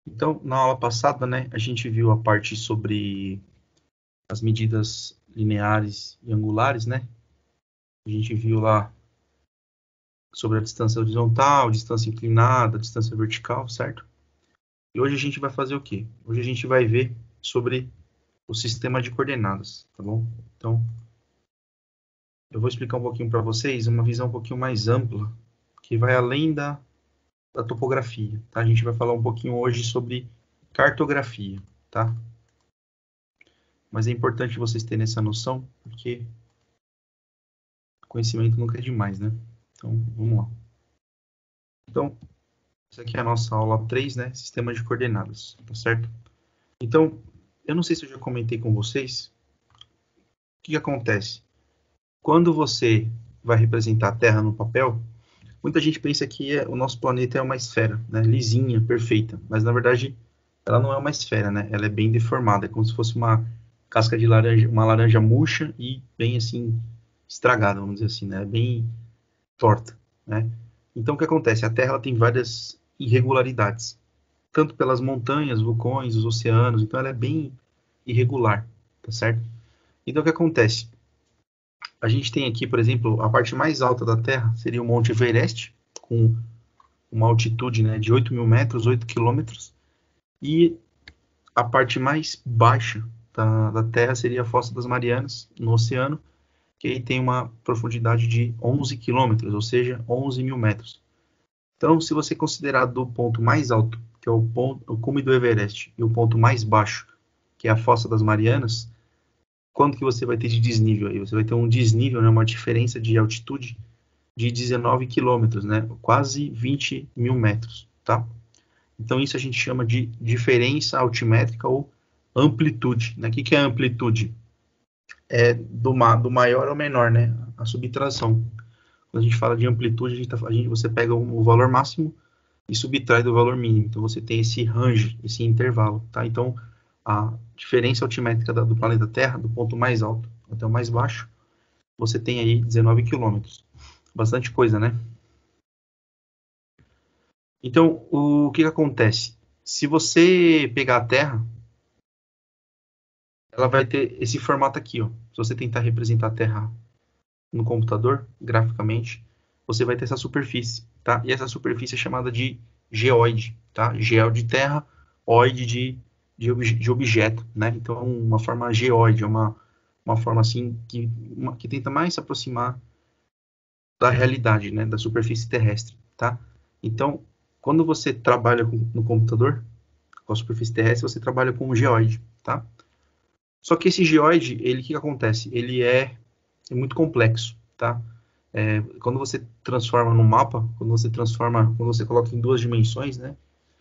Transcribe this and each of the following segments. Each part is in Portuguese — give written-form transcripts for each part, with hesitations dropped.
Então, na aula passada, né, a gente viu a parte sobre as medidas lineares e angulares, né? A gente viu lá sobre a distância horizontal, distância inclinada, distância vertical, certo? E hoje a gente vai fazer o quê? Hoje a gente vai ver sobre o sistema de coordenadas, tá bom? Então, eu vou explicar um pouquinho para vocês uma visão um pouquinho mais ampla, que vai além da topografia, tá? A gente vai falar um pouquinho hoje sobre cartografia, tá? Mas é importante vocês terem essa noção, porque conhecimento nunca é demais, né? Então, vamos lá. Então, essa aqui é a nossa aula 3, né? Sistema de coordenadas, tá certo? Então, eu não sei se eu já comentei com vocês, o que acontece? Quando você vai representar a Terra no papel, muita gente pensa que o nosso planeta é uma esfera, né? Lisinha, perfeita. Mas, na verdade, ela não é uma esfera, né? Ela é bem deformada, é como se fosse uma casca de laranja, uma laranja murcha e bem, assim, estragada, vamos dizer assim, né? Bem torta, né? Então, o que acontece? A Terra ela tem várias irregularidades, tanto pelas montanhas, vulcões, os oceanos, então ela é bem irregular, tá certo? Então, o que acontece? A gente tem aqui, por exemplo, a parte mais alta da Terra seria o Monte Everest, com uma altitude, né, de 8.000 metros, 8 quilômetros, e a parte mais baixa da Terra seria a Fossa das Marianas, no oceano, que aí tem uma profundidade de 11 quilômetros, ou seja, 11.000 metros. Então, se você considerar do ponto mais alto, que é o cume do Everest, e o ponto mais baixo, que é a Fossa das Marianas, quanto que você vai ter de desnível aí? Você vai ter um desnível, né, uma diferença de altitude de 19 quilômetros, né, quase 20.000 metros, tá? Então, isso a gente chama de diferença altimétrica ou amplitude, né? O que é amplitude? É do maior ao menor, né? A subtração. Quando a gente fala de amplitude, você pega o valor máximo e subtrai do valor mínimo. Então você tem esse range, esse intervalo, tá? Então a diferença altimétrica do planeta Terra, do ponto mais alto até o mais baixo, você tem aí 19 quilômetros. Bastante coisa, né? Então, o que acontece? Se você pegar a Terra, ela vai ter esse formato aqui, ó. Se você tentar representar a Terra no computador, graficamente, você vai ter essa superfície, tá? E essa superfície é chamada de geóide, tá? Geo de terra, oide de objeto, né? Então, uma forma geóide, uma forma assim que tenta mais se aproximar da realidade, né? Da superfície terrestre, tá? Então, quando você trabalha no computador, com a superfície terrestre, você trabalha com um geóide, tá? Só que esse geóide, o que acontece? Ele é muito complexo, tá? Quando você transforma no mapa, quando você coloca em duas dimensões, né?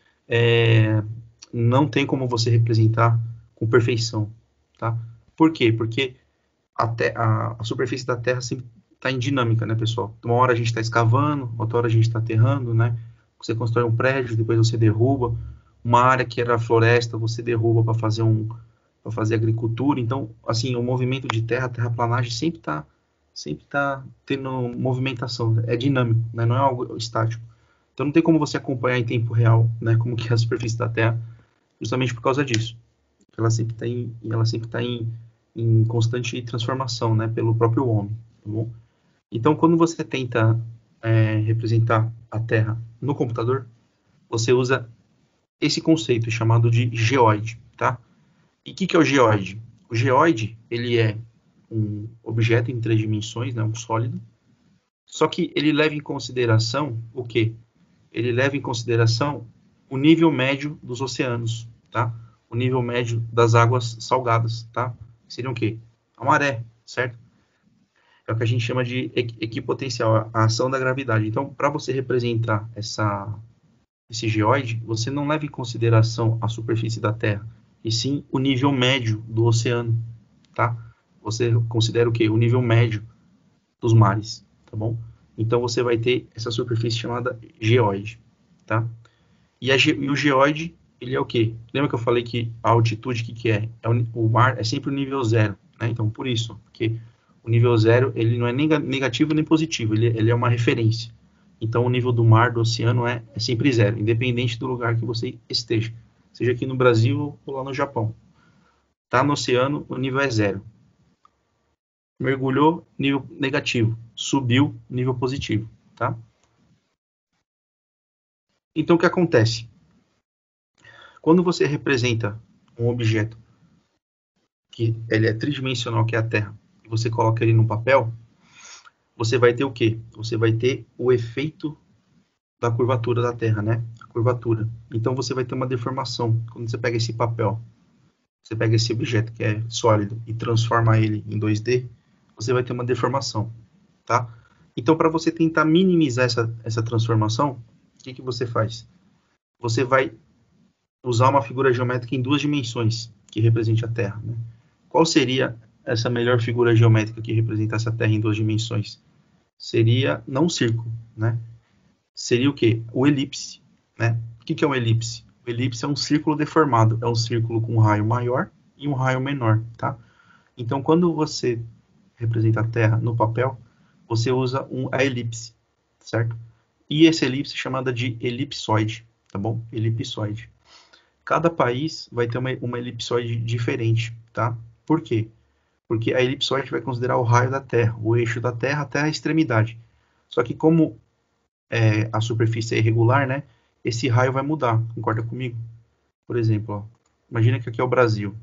Não tem como você representar com perfeição, tá? Por quê? Porque a superfície da Terra sempre está em dinâmica, né, pessoal? Uma hora a gente está escavando, outra hora a gente está aterrando, né? Você constrói um prédio, depois você derruba. Uma área que era floresta, você derruba para fazer agricultura. Então, assim, o movimento de terra, a terraplanagem sempre tá tendo movimentação, é dinâmico, né? Não é algo estático. Então não tem como você acompanhar em tempo real, né, como que é a superfície da Terra, justamente por causa disso. Ela sempre tá em constante transformação, né, pelo próprio homem, tá bom? Então quando você tenta representar a Terra no computador, você usa esse conceito chamado de geóide, tá? E o que é o geóide? O geóide, ele é um objeto em três dimensões, né, um sólido, só que ele leva em consideração o quê? Ele leva em consideração o nível médio dos oceanos, tá? O nível médio das águas salgadas, tá? Seriam o quê? A maré, certo? É o que a gente chama de equipotencial, a ação da gravidade. Então, para você representar esse geóide, você não leva em consideração a superfície da Terra, e sim o nível médio do oceano, tá? Você considera o quê? O nível médio dos mares, tá bom? Então você vai ter essa superfície chamada geóide, tá? E o geóide, ele é o quê? Lembra que eu falei que a altitude, o que é? O mar é sempre o nível zero, né? Então, por isso, porque o nível zero, ele não é nem negativo nem positivo, ele é uma referência. Então, o nível do mar, do oceano, é sempre zero, independente do lugar que você esteja, seja aqui no Brasil ou lá no Japão. Está no oceano, o nível é 0. Mergulhou, nível negativo. Subiu, nível positivo, tá? Então, o que acontece? Quando você representa um objeto que ele é tridimensional, que é a Terra, e você coloca ele no papel, você vai ter o quê? Você vai ter o efeito da curvatura da Terra, né? A curvatura. Então, você vai ter uma deformação. Quando você pega esse papel, você pega esse objeto que é sólido e transforma ele em 2D, você vai ter uma deformação, tá? Então, para você tentar minimizar essa transformação, o que você faz? Você vai usar uma figura geométrica em 2 dimensões que represente a Terra, né? Qual seria essa melhor figura geométrica que representasse a Terra em 2 dimensões? Seria não um círculo, né? Seria o quê? O elipse, né? O que é um elipse? O elipse é um círculo deformado, é um círculo com um raio maior e um raio menor, tá? Então, quando você representa a Terra no papel, você usa a elipse, certo? E essa elipse é chamada de elipsoide, tá bom? Elipsoide. Cada país vai ter uma elipsoide diferente, tá? Por quê? Porque a elipsoide vai considerar o raio da Terra, o eixo da Terra até a extremidade. Só que como a superfície é irregular, né? Esse raio vai mudar, concorda comigo? Por exemplo, ó, imagina que aqui é o Brasil.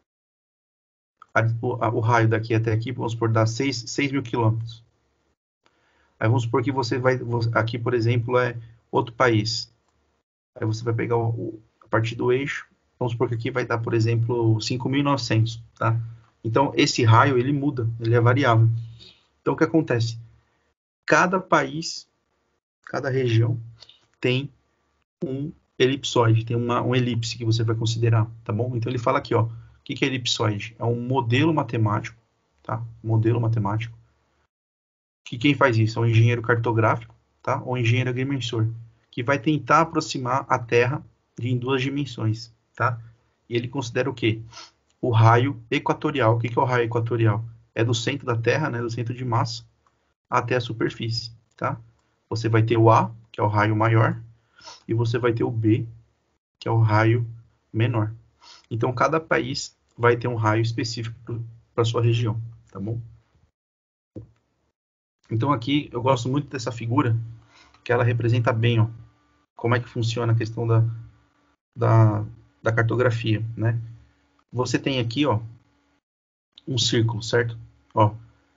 O raio daqui até aqui, vamos supor, dá 6 mil quilômetros. Aí vamos supor que você vai, aqui, por exemplo, é outro país. Aí você vai pegar a partir do eixo, vamos supor que aqui vai dar, por exemplo, 5.900, tá? Então, esse raio, ele muda, ele é variável. Então, o que acontece? Cada país, cada região tem um elipsoide, tem um elipse que você vai considerar, tá bom? Então, ele fala aqui, ó, o que é elipsoide? É um modelo matemático, tá? Modelo matemático. Que quem faz isso é um engenheiro cartográfico, tá? Ou engenheiro agrimensor, que vai tentar aproximar a Terra em 2 dimensões, tá? E ele considera o quê? O raio equatorial. O que é o raio equatorial? É do centro da Terra, né, do centro de massa, até a superfície, tá? Você vai ter o A, que é o raio maior, e você vai ter o B, que é o raio menor. Então, cada país vai ter um raio específico para sua região, tá bom? Então, aqui eu gosto muito dessa figura, que ela representa bem, ó, como é que funciona a questão da, da cartografia, né? Você tem aqui, ó, um círculo, certo? Ó,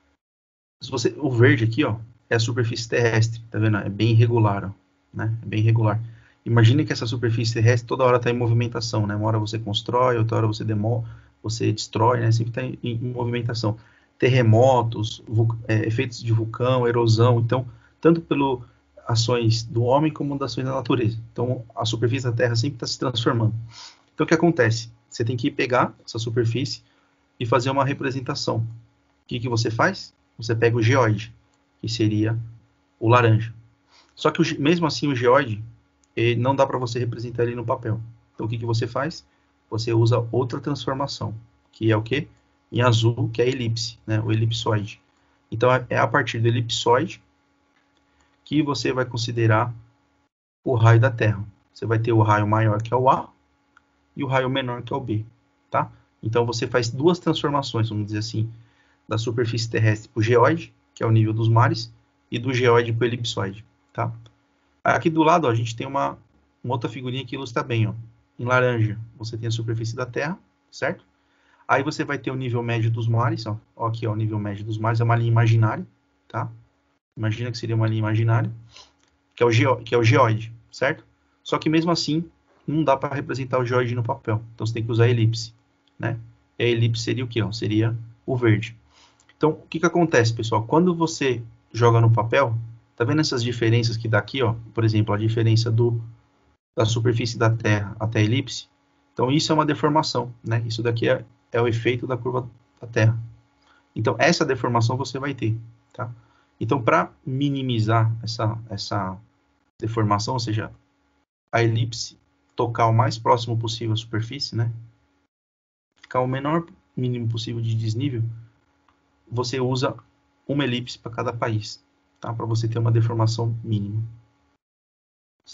o verde aqui, ó, é a superfície terrestre, tá vendo? É bem irregular, ó, né? É bem irregular. Imagine que essa superfície terrestre toda hora está em movimentação, né? Uma hora você constrói, outra hora você destrói, né? Sempre está em movimentação. Terremotos, efeitos de vulcão, erosão. Então, tanto pelo ações do homem como das ações da natureza. Então, a superfície da Terra sempre está se transformando. Então, o que acontece? Você tem que pegar essa superfície e fazer uma representação. O que você faz? Você pega o geóide, que seria o laranja. Só que mesmo assim o geóide não dá para você representar ele no papel. Então o que você faz? Você usa outra transformação, que é o quê? Em azul, que é a elipse, né? O elipsoide. Então é a partir do elipsoide que você vai considerar o raio da Terra. Você vai ter o raio maior, que é o A, e o raio menor, que é o B, tá? Então você faz 2 transformações, vamos dizer assim, da superfície terrestre para o geóide, que é o nível dos mares, e do geóide para o elipsoide, tá? Aqui do lado, ó, a gente tem uma outra figurinha que ilustra bem, ó. Em laranja, você tem a superfície da Terra, certo? Aí você vai ter o nível médio dos mares, ó. Ó aqui, ó, o nível médio dos mares, é uma linha imaginária, tá? Imagina que seria uma linha imaginária, que é o geóide, certo? Só que mesmo assim, não dá para representar o geóide no papel. Então você tem que usar a elipse, né? E a elipse seria o quê? Ó? Seria o verde. Então, o que acontece, pessoal? Quando você joga no papel, tá vendo essas diferenças que dá aqui, ó? Por exemplo, a diferença da superfície da Terra até a elipse. Então, isso é uma deformação, né? Isso daqui é o efeito da curva da Terra. Então, essa deformação você vai ter, tá? Então, para minimizar essa deformação, ou seja, a elipse tocar o mais próximo possível à superfície, né? Ficar o menor mínimo possível de desnível, você usa uma elipse para cada país, tá? Para você ter uma deformação mínima, certo?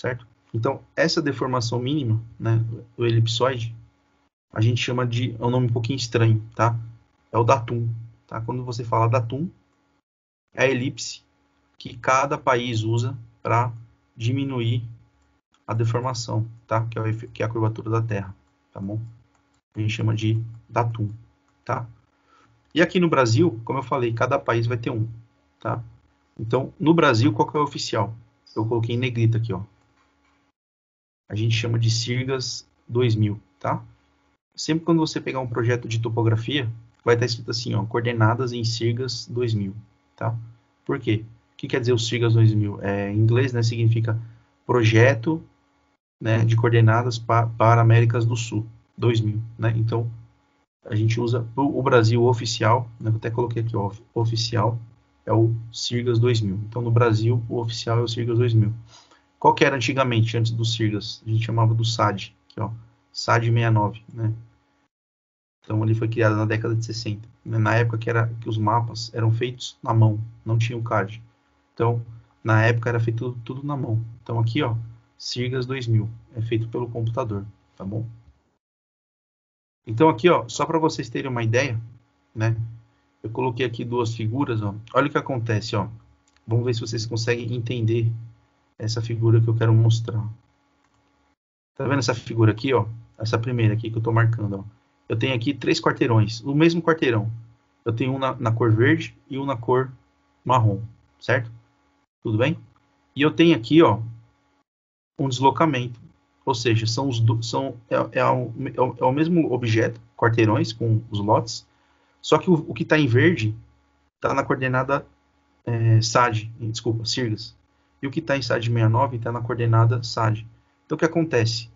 Então, essa deformação mínima, né, o elipsoide, a gente chama de, é um nome um pouquinho estranho, tá? É o datum, tá? Quando você fala datum, é a elipse que cada país usa para diminuir a deformação, tá? Que é a curvatura da Terra, tá bom? A gente chama de datum, tá? E aqui no Brasil, como eu falei, cada país vai ter um, tá? Então, no Brasil, qual que é o oficial? Eu coloquei em negrita aqui, ó. A gente chama de SIRGAS 2000, tá? Sempre quando você pegar um projeto de topografia, vai estar escrito assim, ó, coordenadas em SIRGAS 2000, tá? Por quê? O que quer dizer o SIRGAS 2000? Em inglês, né, significa projeto, né, de coordenadas para Américas do Sul, 2000, né? Então, a gente usa o Brasil oficial, né, eu até coloquei aqui, ó, oficial, é o SIRGAS 2000. Então, no Brasil, o oficial é o SIRGAS 2000. Qual que era antigamente, antes do SIRGAS? A gente chamava do SAD, aqui, ó, SAD 69, né? Então, ele foi criado na década de 60, né? Na época que os mapas eram feitos na mão, não tinha o CAD. Então, na época era feito tudo na mão. Então, aqui, ó, SIRGAS 2000, é feito pelo computador, tá bom? Então, aqui, ó, só para vocês terem uma ideia, né? Eu coloquei aqui duas figuras, ó. Olha o que acontece, ó. Vamos ver se vocês conseguem entender essa figura que eu quero mostrar. Tá vendo essa figura aqui, ó? Essa primeira aqui que eu tô marcando, ó. Eu tenho aqui 3 quarteirões, o mesmo quarteirão. Eu tenho um na cor verde e um na cor marrom, certo? Tudo bem? E eu tenho aqui, ó, um deslocamento. Ou seja, é o mesmo objeto, quarteirões com os lotes, só que o que está em verde está na coordenada SAD, desculpa, SIRGAS. E o que está em SAD 69 está na coordenada SAD. Então, o que acontece?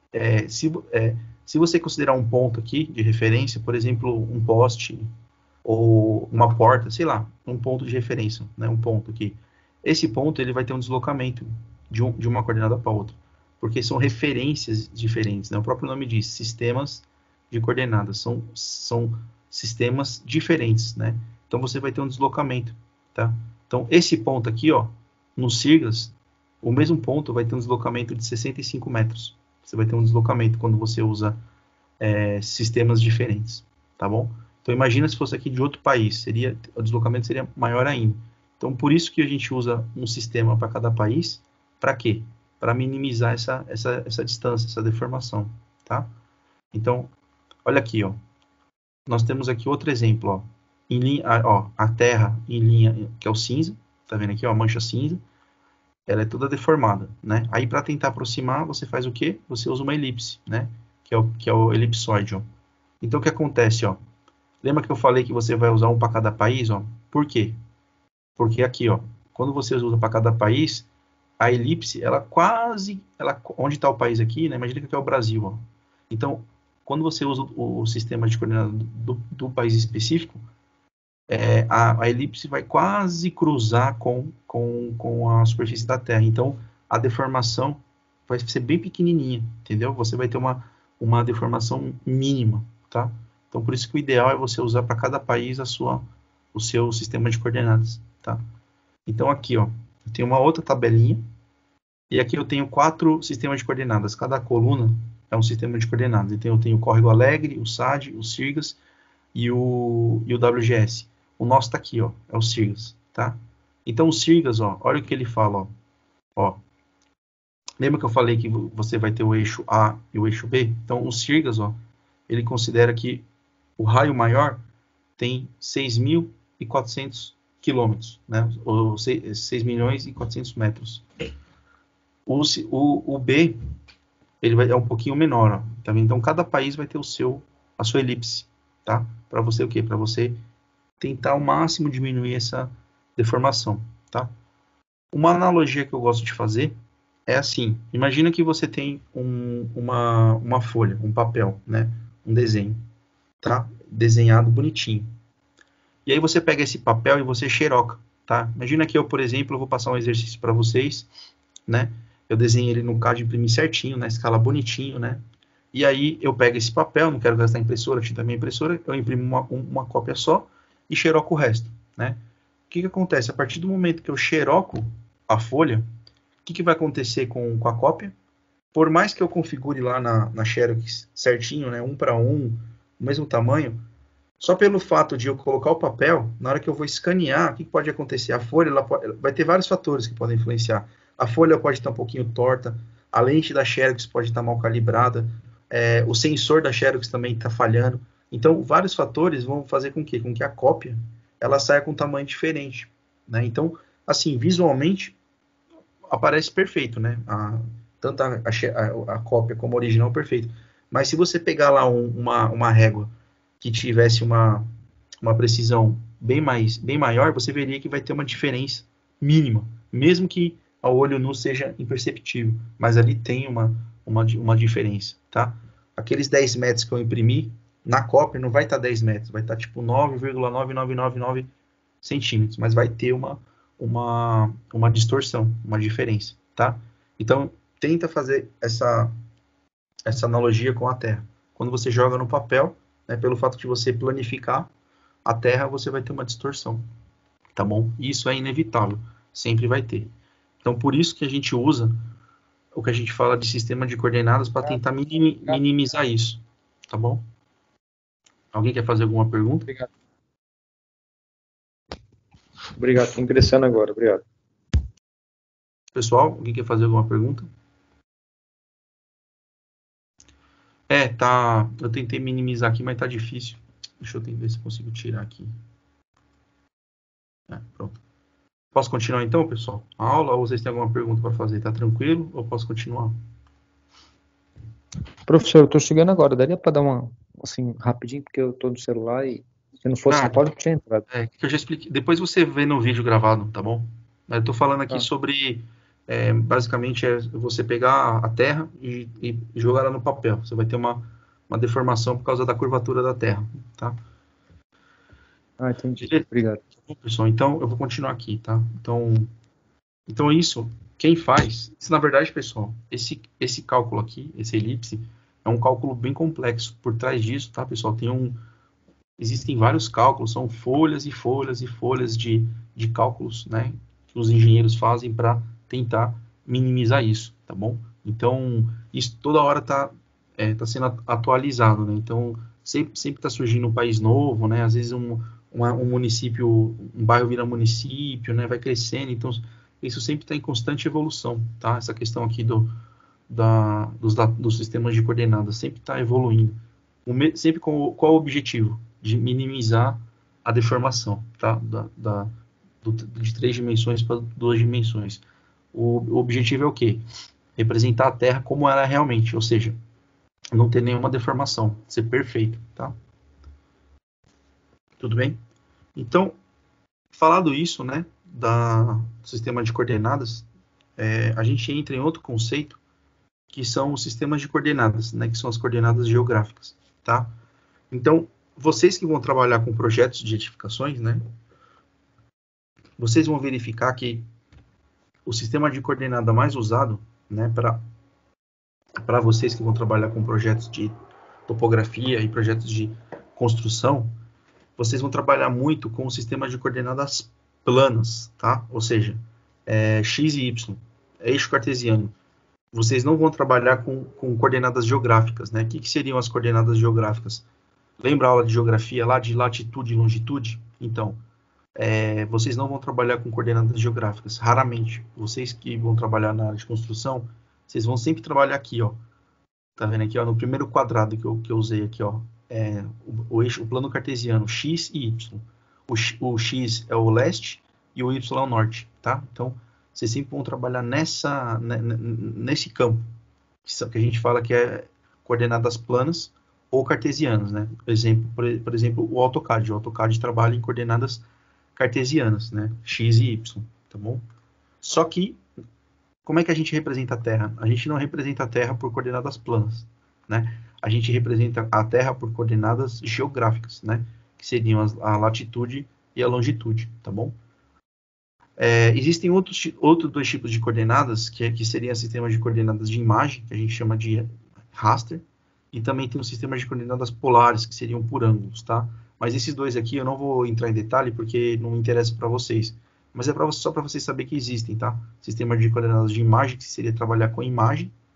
Se você considerar um ponto aqui de referência, por exemplo, um poste ou uma porta, sei lá, um ponto de referência, né, um ponto aqui. Esse ponto ele vai ter um deslocamento de uma coordenada para outra, porque são referências diferentes, né? O próprio nome diz, sistemas de coordenadas, são sistemas diferentes, né? Então você vai ter um deslocamento, tá? Então esse ponto aqui, ó, no SIRGAS, o mesmo ponto vai ter um deslocamento de 65 metros. Você vai ter um deslocamento quando você usa sistemas diferentes, tá bom? Então imagina se fosse aqui de outro país, o deslocamento seria maior ainda. Então por isso que a gente usa um sistema para cada país, para quê? Para minimizar essa distância, essa deformação, tá? Então, olha aqui, ó. Nós temos aqui outro exemplo, ó. A Terra em linha, que é o cinza, tá vendo aqui, ó, a mancha cinza, ela é toda deformada, né? Aí para tentar aproximar, você faz o quê? Você usa uma elipse, né? Que é o elipsoide, ó. Então o que acontece, ó? Lembra que eu falei que você vai usar um para cada país, ó? Por quê? Porque aqui, ó, quando você usa para cada país, a elipse, onde está o país aqui, né? Imagina que aqui é o Brasil, ó. Então, quando você usa o sistema de coordenadas do país específico, a elipse vai quase cruzar com a superfície da Terra. Então, a deformação vai ser bem pequenininha, entendeu? Você vai ter uma deformação mínima, tá? Então, por isso que o ideal é você usar para cada país o seu sistema de coordenadas, tá? Então, aqui, ó, eu tenho uma outra tabelinha, e aqui eu tenho 4 sistemas de coordenadas. Cada coluna é um sistema de coordenadas. Então, eu tenho o Córrego Alegre, o SAD, o SIRGAS e o WGS. O nosso está aqui, ó, é o SIRGAS, tá? Então, o SIRGAS, ó, olha o que ele fala, ó. Lembra que eu falei que você vai ter o eixo A e o eixo B? Então, o SIRGAS, ó, ele considera que o raio maior tem 6.400 quilômetros, né? Ou 6 milhões e 400 metros. O B, ele é um pouquinho menor, ó, tá vendo? Então, cada país vai ter a sua elipse, tá? Para você o quê? Para você tentar ao máximo diminuir essa deformação, tá? Uma analogia que eu gosto de fazer é assim, imagina que você tem uma folha, um papel, né? Um desenho, tá? Desenhado bonitinho. E aí você pega esse papel e você xeroca, tá? Imagina que eu, por exemplo, eu vou passar um exercício para vocês, né? Eu desenhei ele no CAD, imprimi certinho, na escala bonitinho, né? E aí eu pego esse papel, não quero gastar impressora, tinta minha impressora, eu imprimo uma cópia só e xeroco o resto, né? O que acontece? A partir do momento que eu xeroco a folha, o que vai acontecer com a cópia? por mais que eu configure lá na Xerox certinho, né, 1:1, o mesmo tamanho, só pelo fato de eu colocar o papel, na hora que eu vou escanear, o que pode acontecer? A folha vai ter vários fatores que podem influenciar. A folha pode estar um pouquinho torta, a lente da Xerox pode estar mal calibrada, o sensor da Xerox também está falhando. Então, vários fatores vão fazer com que a cópia ela saia com um tamanho diferente, né? Então, assim, visualmente aparece perfeito, né? Tanto a cópia como a original perfeito. Mas se você pegar lá uma régua que tivesse uma precisão bem maior, você veria que vai ter uma diferença mínima, mesmo que ao olho nu seja imperceptível, mas ali tem uma diferença, tá? Aqueles 10 metros que eu imprimi, na cópia não vai estar 10 metros, vai estar tipo 9,9999 centímetros, mas vai ter uma distorção, uma diferença, tá? Então, tenta fazer essa analogia com a Terra. Quando você joga no papel, né, pelo fato de você planificar a Terra, você vai ter uma distorção, tá bom? Isso é inevitável, sempre vai ter. Então, por isso que a gente usa o que a gente fala de sistema de coordenadas para tentar minimizar isso, tá bom? Alguém quer fazer alguma pergunta? Obrigado. Obrigado, estou ingressando agora, obrigado. Pessoal, alguém quer fazer alguma pergunta? Tá. Eu tentei minimizar aqui, mas tá difícil. Deixa eu tentar ver se consigo tirar aqui. Pronto. Posso continuar então, pessoal? A aula, ou vocês têm alguma pergunta para fazer? Tá tranquilo? Ou posso continuar? Professor, eu estou chegando agora. Daria para dar uma, assim, rapidinho, porque eu estou no celular e se não fosse São Paulo, eu tinha entrado. Que eu já expliquei. Depois você vê no vídeo gravado, tá bom? Eu estou falando aqui sobre, basicamente, você pegar a Terra e jogar ela no papel. Você vai ter uma deformação por causa da curvatura da Terra, tá? Entendi. Obrigado. Bom, pessoal, então eu vou continuar aqui, tá? Então isso, quem faz... Isso, na verdade, pessoal, esse cálculo aqui, esse elipse, é um cálculo bem complexo. Por trás disso, tá, pessoal, existem vários cálculos, são folhas e folhas e folhas de cálculos, né, que os engenheiros fazem para tentar minimizar isso, tá bom? Então, isso toda hora tá sendo atualizado, né? Então, sempre está surgindo um país novo, né? Às vezes um município, um bairro vira município, né? Vai crescendo, então isso sempre está em constante evolução, tá? Essa questão aqui dos sistemas de coordenadas sempre está evoluindo. Sempre com qual o objetivo? De minimizar a deformação, tá? De 3 dimensões para 2 dimensões. O objetivo é o quê? Representar a Terra como ela é realmente, ou seja, não ter nenhuma deformação, ser perfeito, tá? Tudo bem? Então, falado isso, né, do sistema de coordenadas, a gente entra em outro conceito, que são os sistemas de coordenadas, né, que são as coordenadas geográficas, tá? Então, vocês que vão trabalhar com projetos de edificações, né, vocês vão verificar que o sistema de coordenada mais usado, né, para vocês que vão trabalhar com projetos de topografia e projetos de construção, vocês vão trabalhar muito com o sistema de coordenadas planas, tá? Ou seja, x e y, eixo cartesiano. Vocês não vão trabalhar com coordenadas geográficas, né? O que seriam as coordenadas geográficas? Lembra a aula de geografia lá de latitude e longitude? Então, vocês não vão trabalhar com coordenadas geográficas, raramente. Vocês que vão trabalhar na área de construção, vocês vão sempre trabalhar aqui, ó. Tá vendo aqui, ó, no primeiro quadrado que eu usei aqui, ó, o plano cartesiano, x e y. O x é o leste e o y é o norte, tá? Então, vocês sempre vão trabalhar nesse campo, que a gente fala que é coordenadas planas ou cartesianas, né? Por exemplo, o AutoCAD. O AutoCAD trabalha em coordenadas cartesianas, né? X e Y, tá bom? Só que, como é que a gente representa a Terra? A gente não representa a Terra por coordenadas planas, né? A gente representa a Terra por coordenadas geográficas, né? Que seriam a latitude e a longitude, tá bom? Existem outros 2 tipos de coordenadas, que seriam sistemas de coordenadas de imagem, que a gente chama de raster, e também tem um sistema de coordenadas polares, que seriam por ângulos, tá? Mas esses 2 aqui eu não vou entrar em detalhe, porque não interessa para vocês. Mas só para vocês saberem que existem, tá? Sistema de coordenadas de imagem, que seria trabalhar com imagem,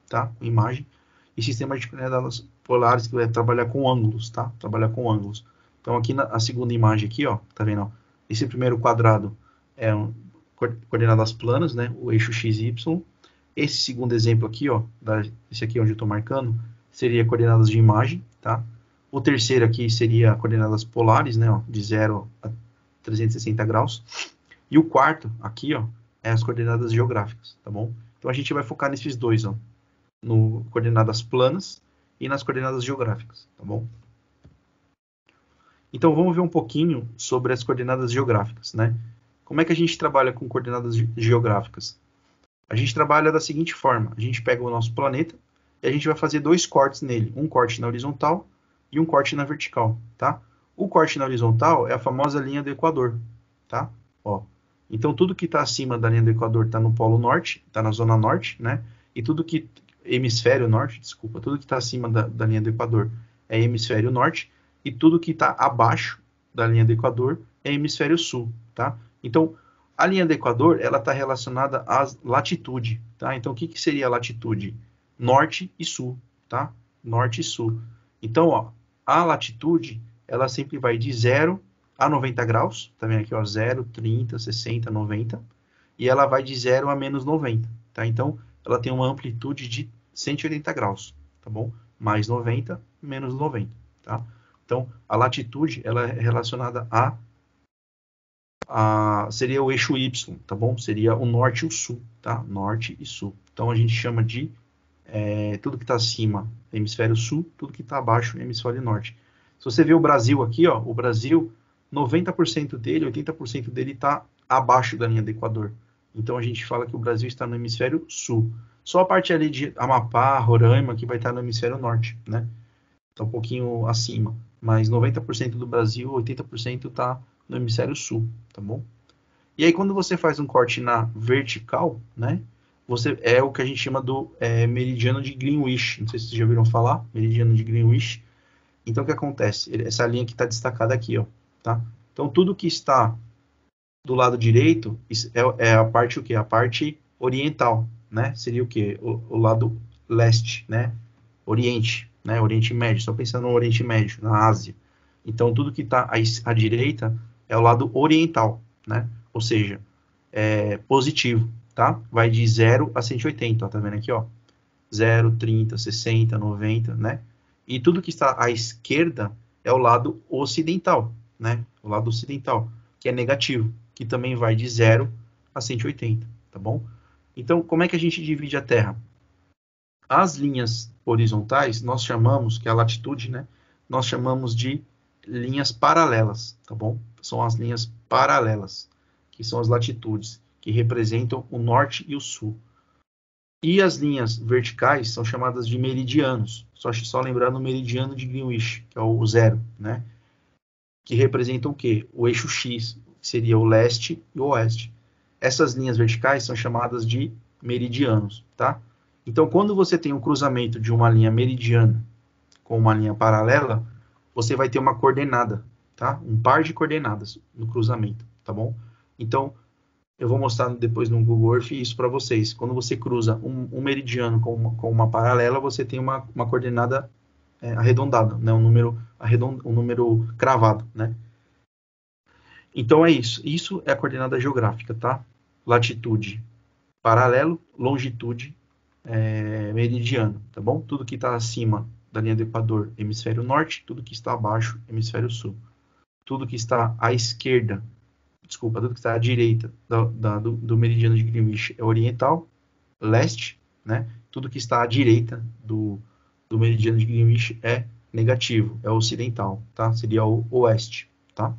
tá? Com imagem. E sistema de coordenadas polares, que vai trabalhar com ângulos, tá? Trabalhar com ângulos. Então, aqui na segunda imagem aqui, ó, tá vendo? Ó, esse primeiro quadrado é coordenadas planas, né? O eixo x e y. Esse segundo exemplo aqui, ó, esse aqui onde eu estou marcando, seria coordenadas de imagem, tá? O terceiro aqui seria coordenadas polares, né, ó, de 0 a 360 graus. E o quarto aqui, ó, é as coordenadas geográficas, tá bom? Então a gente vai focar nesses dois, ó, no coordenadas planas e nas coordenadas geográficas, tá bom? Então vamos ver um pouquinho sobre as coordenadas geográficas, né? Como é que a gente trabalha com coordenadas geográficas? A gente trabalha da seguinte forma: a gente pega o nosso planeta e a gente vai fazer dois cortes nele, um corte na horizontal e um corte na vertical, tá? O corte na horizontal é a famosa linha do Equador, tá? Ó, então tudo que está acima da linha do Equador está no polo norte, está na zona norte, né? E tudo que hemisfério norte, desculpa, tudo que está acima da linha do Equador é hemisfério norte e tudo que está abaixo da linha do Equador é hemisfério sul, tá? Então a linha do Equador, ela está relacionada à latitude, tá? Então, o que, que seria a latitude? Norte e sul, tá? Norte e sul. Então, ó, a latitude, ela sempre vai de 0 a 90 graus, tá vendo aqui, ó, 0, 30, 60, 90, e ela vai de 0 a menos 90, tá? Então, ela tem uma amplitude de 180 graus, tá bom? Mais 90, menos 90, tá? Então, a latitude, ela é relacionada seria o eixo Y, tá bom? Seria o norte e o sul, tá? Norte e sul. Então a gente chama de tudo que está acima, hemisfério sul, tudo que está abaixo, hemisfério norte. Se você ver o Brasil aqui, ó, o Brasil, 90% dele, 80% dele está abaixo da linha do Equador. Então a gente fala que o Brasil está no hemisfério sul. Só a parte ali de Amapá, Roraima, que vai estar no hemisfério norte, né? Está um pouquinho acima. Mas 90% do Brasil, 80% está no hemisfério sul, tá bom? E aí, quando você faz um corte na vertical, né? É o que a gente chama do meridiano de Greenwich. Não sei se vocês já ouviram falar, meridiano de Greenwich. Então, o que acontece? Essa linha que está destacada aqui, ó, tá? Então, tudo que está do lado direito é a parte o quê? A parte oriental, né? Seria o quê? O lado leste, né? Oriente, né? Oriente Médio. Só pensando no Oriente Médio, na Ásia. Então, tudo que está à direita é o lado oriental, né? Ou seja, positivo, tá? Vai de 0 a 180, ó, tá vendo aqui, ó? 0, 30, 60, 90, né? E tudo que está à esquerda é o lado ocidental, né? O lado ocidental, que é negativo, que também vai de 0 a 180, tá bom? Então, como é que a gente divide a Terra? As linhas horizontais, nós chamamos, que é a latitude, né? Nós chamamos de linhas paralelas, tá bom? São as linhas paralelas, que são as latitudes, que representam o norte e o sul. E as linhas verticais são chamadas de meridianos. Só lembrando o meridiano de Greenwich, que é o 0, né? Que representam o quê? O eixo X, que seria o leste e o oeste. Essas linhas verticais são chamadas de meridianos, tá? Então, quando você tem um cruzamento de uma linha meridiana com uma linha paralela, você vai ter uma coordenada, tá? Um par de coordenadas no cruzamento, tá bom? Então, eu vou mostrar depois no Google Earth isso para vocês. Quando você cruza um meridiano com uma paralela, você tem uma coordenada arredondada, né? Um número cravado, né? Então é isso. Isso é a coordenada geográfica, tá? Latitude, paralelo, longitude, meridiano, tá bom? Tudo que está acima da linha do Equador, hemisfério norte, tudo que está abaixo, hemisfério sul. Tudo que está à esquerda, tudo que está à direita do meridiano de Greenwich é oriental, leste, né? Tudo que está à direita do meridiano de Greenwich é negativo, é ocidental, tá? Seria o oeste, tá?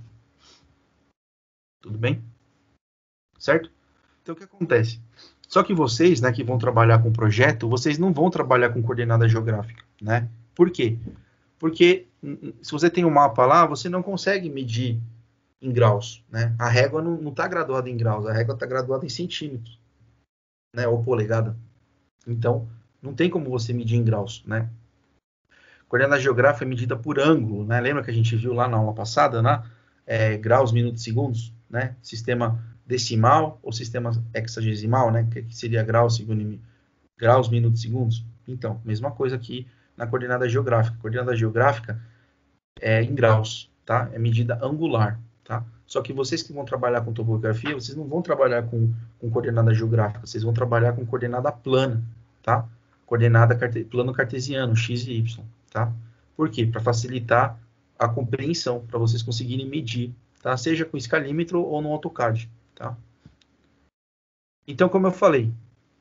Tudo bem? Certo? Então, o que acontece? Só que vocês, né, que vão trabalhar com projeto, vocês não vão trabalhar com coordenada geográfica, né? Por quê? Porque se você tem um mapa lá, você não consegue medir em graus, né? A régua não está graduada em graus, a régua está graduada em centímetros, né? Ou polegada. Então, não tem como você medir em graus, né? Coordenada geográfica é medida por ângulo, né? Lembra que a gente viu lá na aula passada, né? Graus, minutos, segundos, né? Sistema decimal ou sistema hexagesimal, né? Que seria graus, minutos, segundos, Então, mesma coisa aqui na coordenada geográfica. A coordenada geográfica é em graus, tá? É medida angular, tá? Só que vocês que vão trabalhar com topografia, vocês não vão trabalhar com coordenada geográfica, vocês vão trabalhar com coordenada plana, tá? Plano cartesiano, x e y, tá? Por quê? Para facilitar a compreensão, para vocês conseguirem medir, tá? Seja com escalímetro ou no AutoCAD, tá? Então, como eu falei,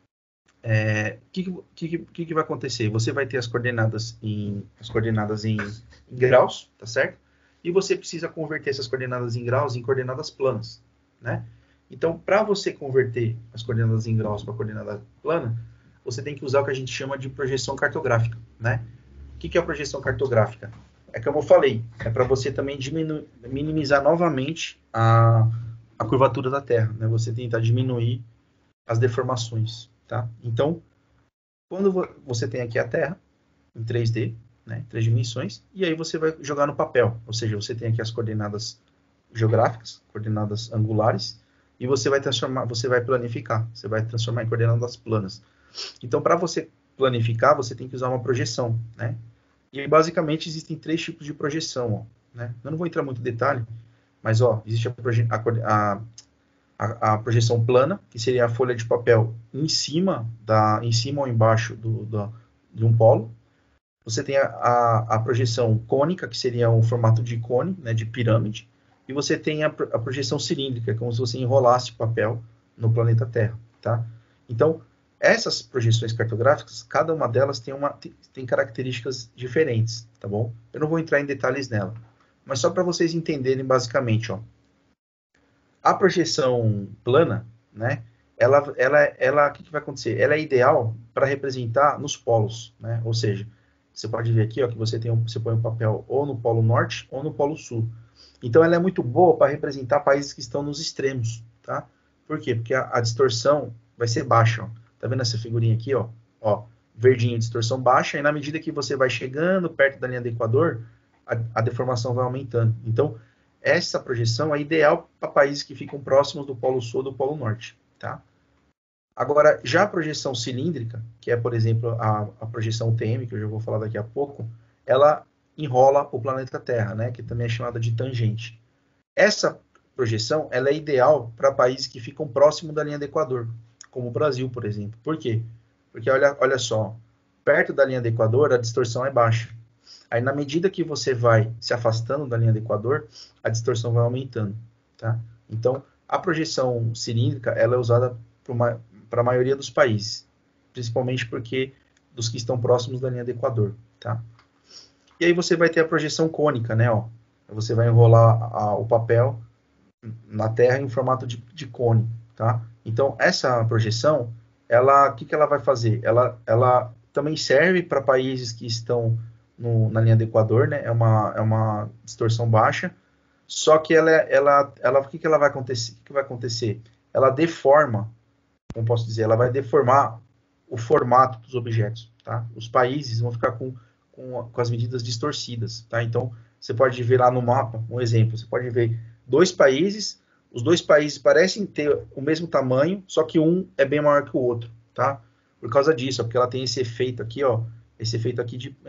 o que vai acontecer? Você vai ter as coordenadas em graus, tá certo? E você precisa converter essas coordenadas em graus em coordenadas planas, né? Então, para você converter as coordenadas em graus para coordenada plana, você tem que usar o que a gente chama de projeção cartográfica, né? O que é a projeção cartográfica? É como eu falei, é para você também minimizar novamente a curvatura da Terra, né? Você tentar diminuir as deformações, tá? Então, quando você tem aqui a Terra, em 3D, né, 3 dimensões, e aí você vai jogar no papel, ou seja, você tem aqui as coordenadas geográficas, coordenadas angulares, e você vai planificar, você vai transformar em coordenadas planas. Então, para você planificar, você tem que usar uma projeção, né? E basicamente existem 3 tipos de projeção, ó, né? Eu não vou entrar muito em detalhe, mas ó, existe a projeção plana, que seria a folha de papel em cima ou embaixo de um polo. Você tem a projeção cônica, que seria um formato de cone, né, de pirâmide. E você tem a projeção cilíndrica, como se você enrolasse o papel no planeta Terra, tá? Então, essas projeções cartográficas, cada uma delas tem características diferentes, tá bom? Eu não vou entrar em detalhes nela, mas só para vocês entenderem basicamente, ó. A projeção plana, né? O que vai acontecer? Ela é ideal para representar nos polos, né? Ou seja, você pode ver aqui, ó, que você põe um papel ou no polo norte ou no polo sul. Então, ela é muito boa para representar países que estão nos extremos, tá? Por quê? Porque a distorção vai ser baixa, ó. Tá vendo essa figurinha aqui, ó? Ó, verdinho, distorção baixa, e na medida que você vai chegando perto da linha do Equador, a deformação vai aumentando. Então, essa projeção é ideal para países que ficam próximos do Polo Sul ou do Polo Norte, tá? Agora, já a projeção cilíndrica, que é, por exemplo, a projeção TM, que eu já vou falar daqui a pouco, ela enrola o planeta Terra, né, que também é chamada de tangente. Essa projeção, ela é ideal para países que ficam próximo da linha do Equador, como o Brasil, por exemplo. Por quê? Porque, olha só, perto da linha do Equador, a distorção é baixa. Aí, na medida que você vai se afastando da linha do Equador, a distorção vai aumentando, tá? Então, a projeção cilíndrica, ela é usada para a maioria dos países, principalmente porque dos que estão próximos da linha do Equador, tá? E aí você vai ter a projeção cônica, né? Ó. Você vai enrolar o papel na Terra em formato de cone, tá? Então, essa projeção, o que ela vai fazer? Ela também serve para países que estão na linha do Equador, né? É uma distorção baixa, só que o que ela vai acontecer? O que vai acontecer? Ela deforma, como posso dizer, ela vai deformar o formato dos objetos, tá? Os países vão ficar com as medidas distorcidas, tá? Então, você pode ver lá no mapa, um exemplo, você pode ver 2 países, os 2 países parecem ter o mesmo tamanho, só que um é bem maior que o outro, tá? Por causa disso, porque ela tem esse efeito aqui, ó, esse efeito aqui de,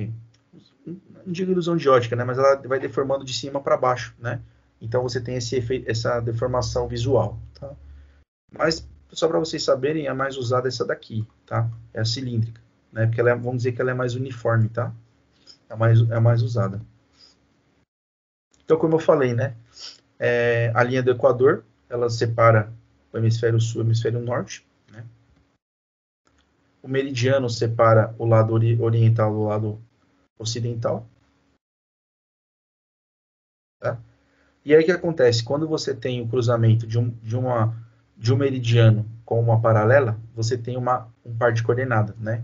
não digo ilusão de ótica, né, mas ela vai deformando de cima para baixo, né? Então você tem esse efeito, essa deformação visual, tá? Mas só para vocês saberem, a mais usada é essa daqui, tá? É a cilíndrica, né? Porque vamos dizer que ela é mais uniforme, tá? É a mais usada. Então, como eu falei, né? A linha do Equador, ela separa o hemisfério sul e o hemisfério norte, né? O meridiano separa o lado oriental do lado ocidental, tá? E aí o que acontece? Quando você tem o cruzamento de um meridiano com uma paralela, você tem um par de coordenadas, né?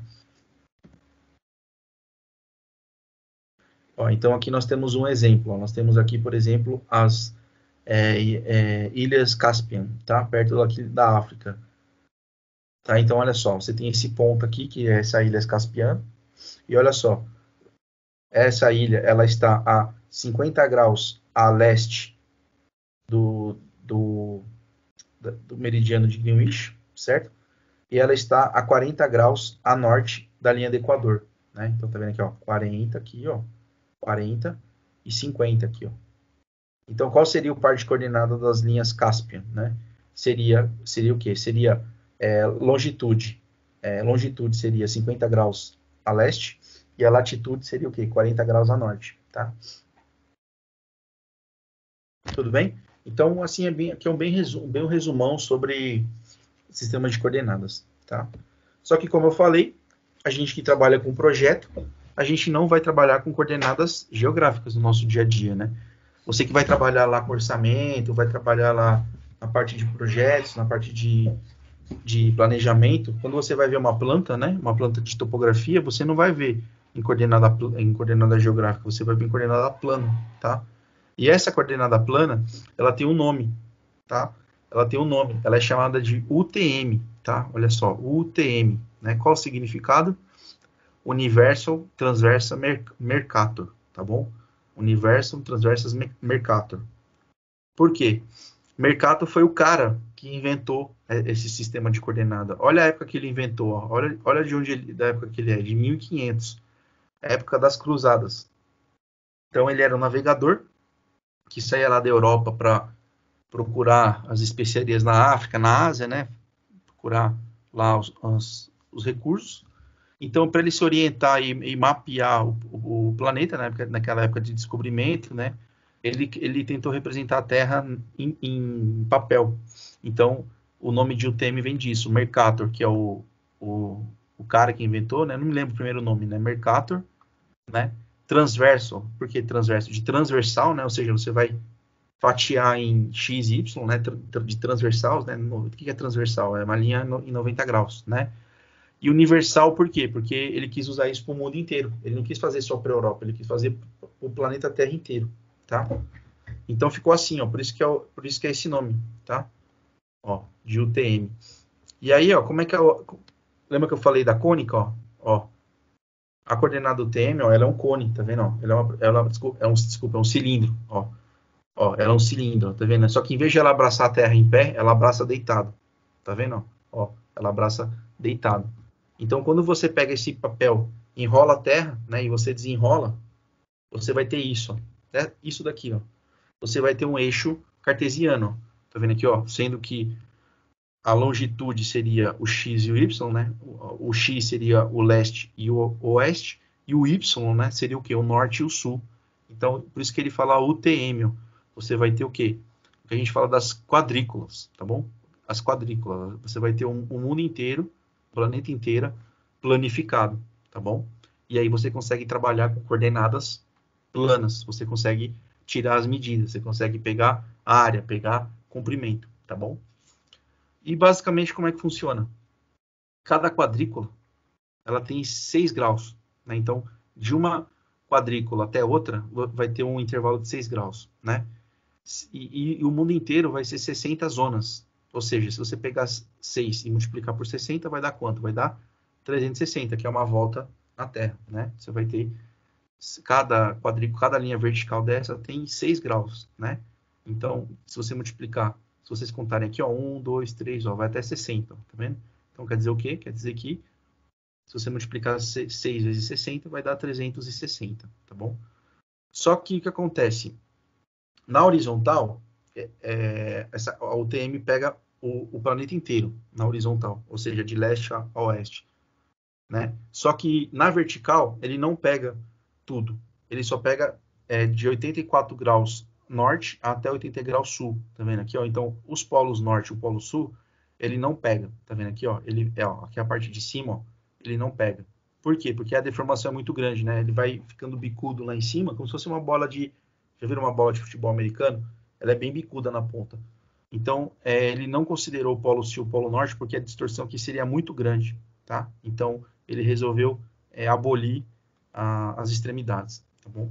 Ó, então aqui nós temos um exemplo. Ó, nós temos aqui, por exemplo, as ilhas Caspian, tá? Perto aqui da África. Tá? Então olha só, você tem esse ponto aqui, que é essa ilha Caspian, e olha só, essa ilha ela está a 50 graus a leste do meridiano de Greenwich, certo? e ela está a 40 graus a norte da linha do Equador, né? Então tá vendo aqui, ó, 40 aqui, ó, 40 e 50 aqui, ó. Então qual seria o par de coordenadas das linhas Caspian, né? Seria o quê? Seria longitude. Longitude seria 50 graus a leste e a latitude seria o quê? 40 graus a norte, tá? Tudo bem? Então, assim, aqui é bem um resumão sobre sistema de coordenadas, tá? Só que, como eu falei, a gente que trabalha com projeto, a gente não vai trabalhar com coordenadas geográficas no nosso dia a dia, né? Você que vai trabalhar lá com orçamento, vai trabalhar lá na parte de projetos, na parte de planejamento, quando você vai ver uma planta, né? Uma planta de topografia, você não vai ver em coordenada geográfica, você vai ver em coordenada plana, tá? E essa coordenada plana, ela tem um nome, tá? Ela tem um nome, ela é chamada de UTM, tá? Olha só, UTM, né? Qual o significado? Universal Transversal Mercator, tá bom? Universal Transversal Mercator. Por quê? Mercator foi o cara que inventou esse sistema de coordenada. Olha a época que ele inventou, ó. Olha de onde da época que ele é, de 1500, época das cruzadas. Então ele era um navegador que saía lá da Europa para procurar as especiarias na África, na Ásia, né? Procurar lá os recursos. Então, para ele se orientar e mapear o planeta, né, naquela época de descobrimento, né, ele tentou representar a Terra em papel. Então, o nome de UTM vem disso, Mercator, que é o cara que inventou, né, não me lembro o primeiro nome, né, Mercator, né, transverso, por que transverso? De transversal, né, ou seja, você vai fatiar em x e y, né, de transversal, né, o que é transversal? É uma linha em 90 graus, né, e universal por quê? Porque ele quis usar isso para o mundo inteiro. Ele não quis fazer só para a Europa, ele quis fazer para o planeta Terra inteiro, tá? Então ficou assim, ó, por isso que é esse nome, tá? Ó, de UTM. E aí, ó, como é que é lembra que eu falei da cônica, ó? Ó, a coordenada UTM, ó, ela é um cone, tá vendo? Ó? Desculpa, é um cilindro, ó. Ó, ela é um cilindro, tá vendo? Só que em vez de ela abraçar a Terra em pé, ela abraça deitado. Tá vendo? Ó, ela abraça deitado. Então, quando você pega esse papel, enrola a terra, né, e você desenrola, você vai ter isso, ó, né, isso daqui, ó. Você vai ter um eixo cartesiano, tá vendo aqui, ó, sendo que a longitude seria o x e o y, né? O x seria o leste e o oeste, e o y, né, seria o quê? O norte e o sul. Então, por isso que ele fala UTM, ó. Você vai ter o quê? O que a gente fala das quadrículas, tá bom? As quadrículas. Você vai ter um mundo inteiro, o planeta inteiro, planificado, tá bom? E aí você consegue trabalhar com coordenadas planas. Você consegue tirar as medidas, você consegue pegar a área, pegar comprimento, tá bom? E basicamente como é que funciona? Cada quadrícula ela tem 6 graus, né? Então, de uma quadrícula até outra, vai ter um intervalo de 6 graus, né? E o mundo inteiro vai ser 60 zonas. Ou seja, se você pegar 6 e multiplicar por 60, vai dar quanto? Vai dar 360, que é uma volta na Terra, né? Você vai ter cada quadrícula, cada linha vertical dessa tem 6 graus, né? Então, se você multiplicar, se vocês contarem aqui, ó, 1, 2, 3, ó, vai até 60, ó, tá vendo? Então, quer dizer o quê? Quer dizer que se você multiplicar 6 vezes 60, vai dar 360, tá bom? Só que o que acontece? Na horizontal, a UTM pega o planeta inteiro na horizontal, ou seja, de leste a oeste, né? Só que na vertical, ele não pega tudo. Ele só pega de 84 graus norte até 80 graus sul, tá vendo aqui, ó? Então, os polos norte e o polo sul, ele não pega, tá vendo aqui, ó? Aqui a parte de cima, ó, ele não pega. Por quê? Porque a deformação é muito grande, né? Ele vai ficando bicudo lá em cima, como se fosse uma bola de... Já viram uma bola de futebol americano? Ela é bem bicuda na ponta. Então, ele não considerou o polo sul e o polo norte porque a distorção aqui seria muito grande, tá? Então, ele resolveu abolir as extremidades, tá bom?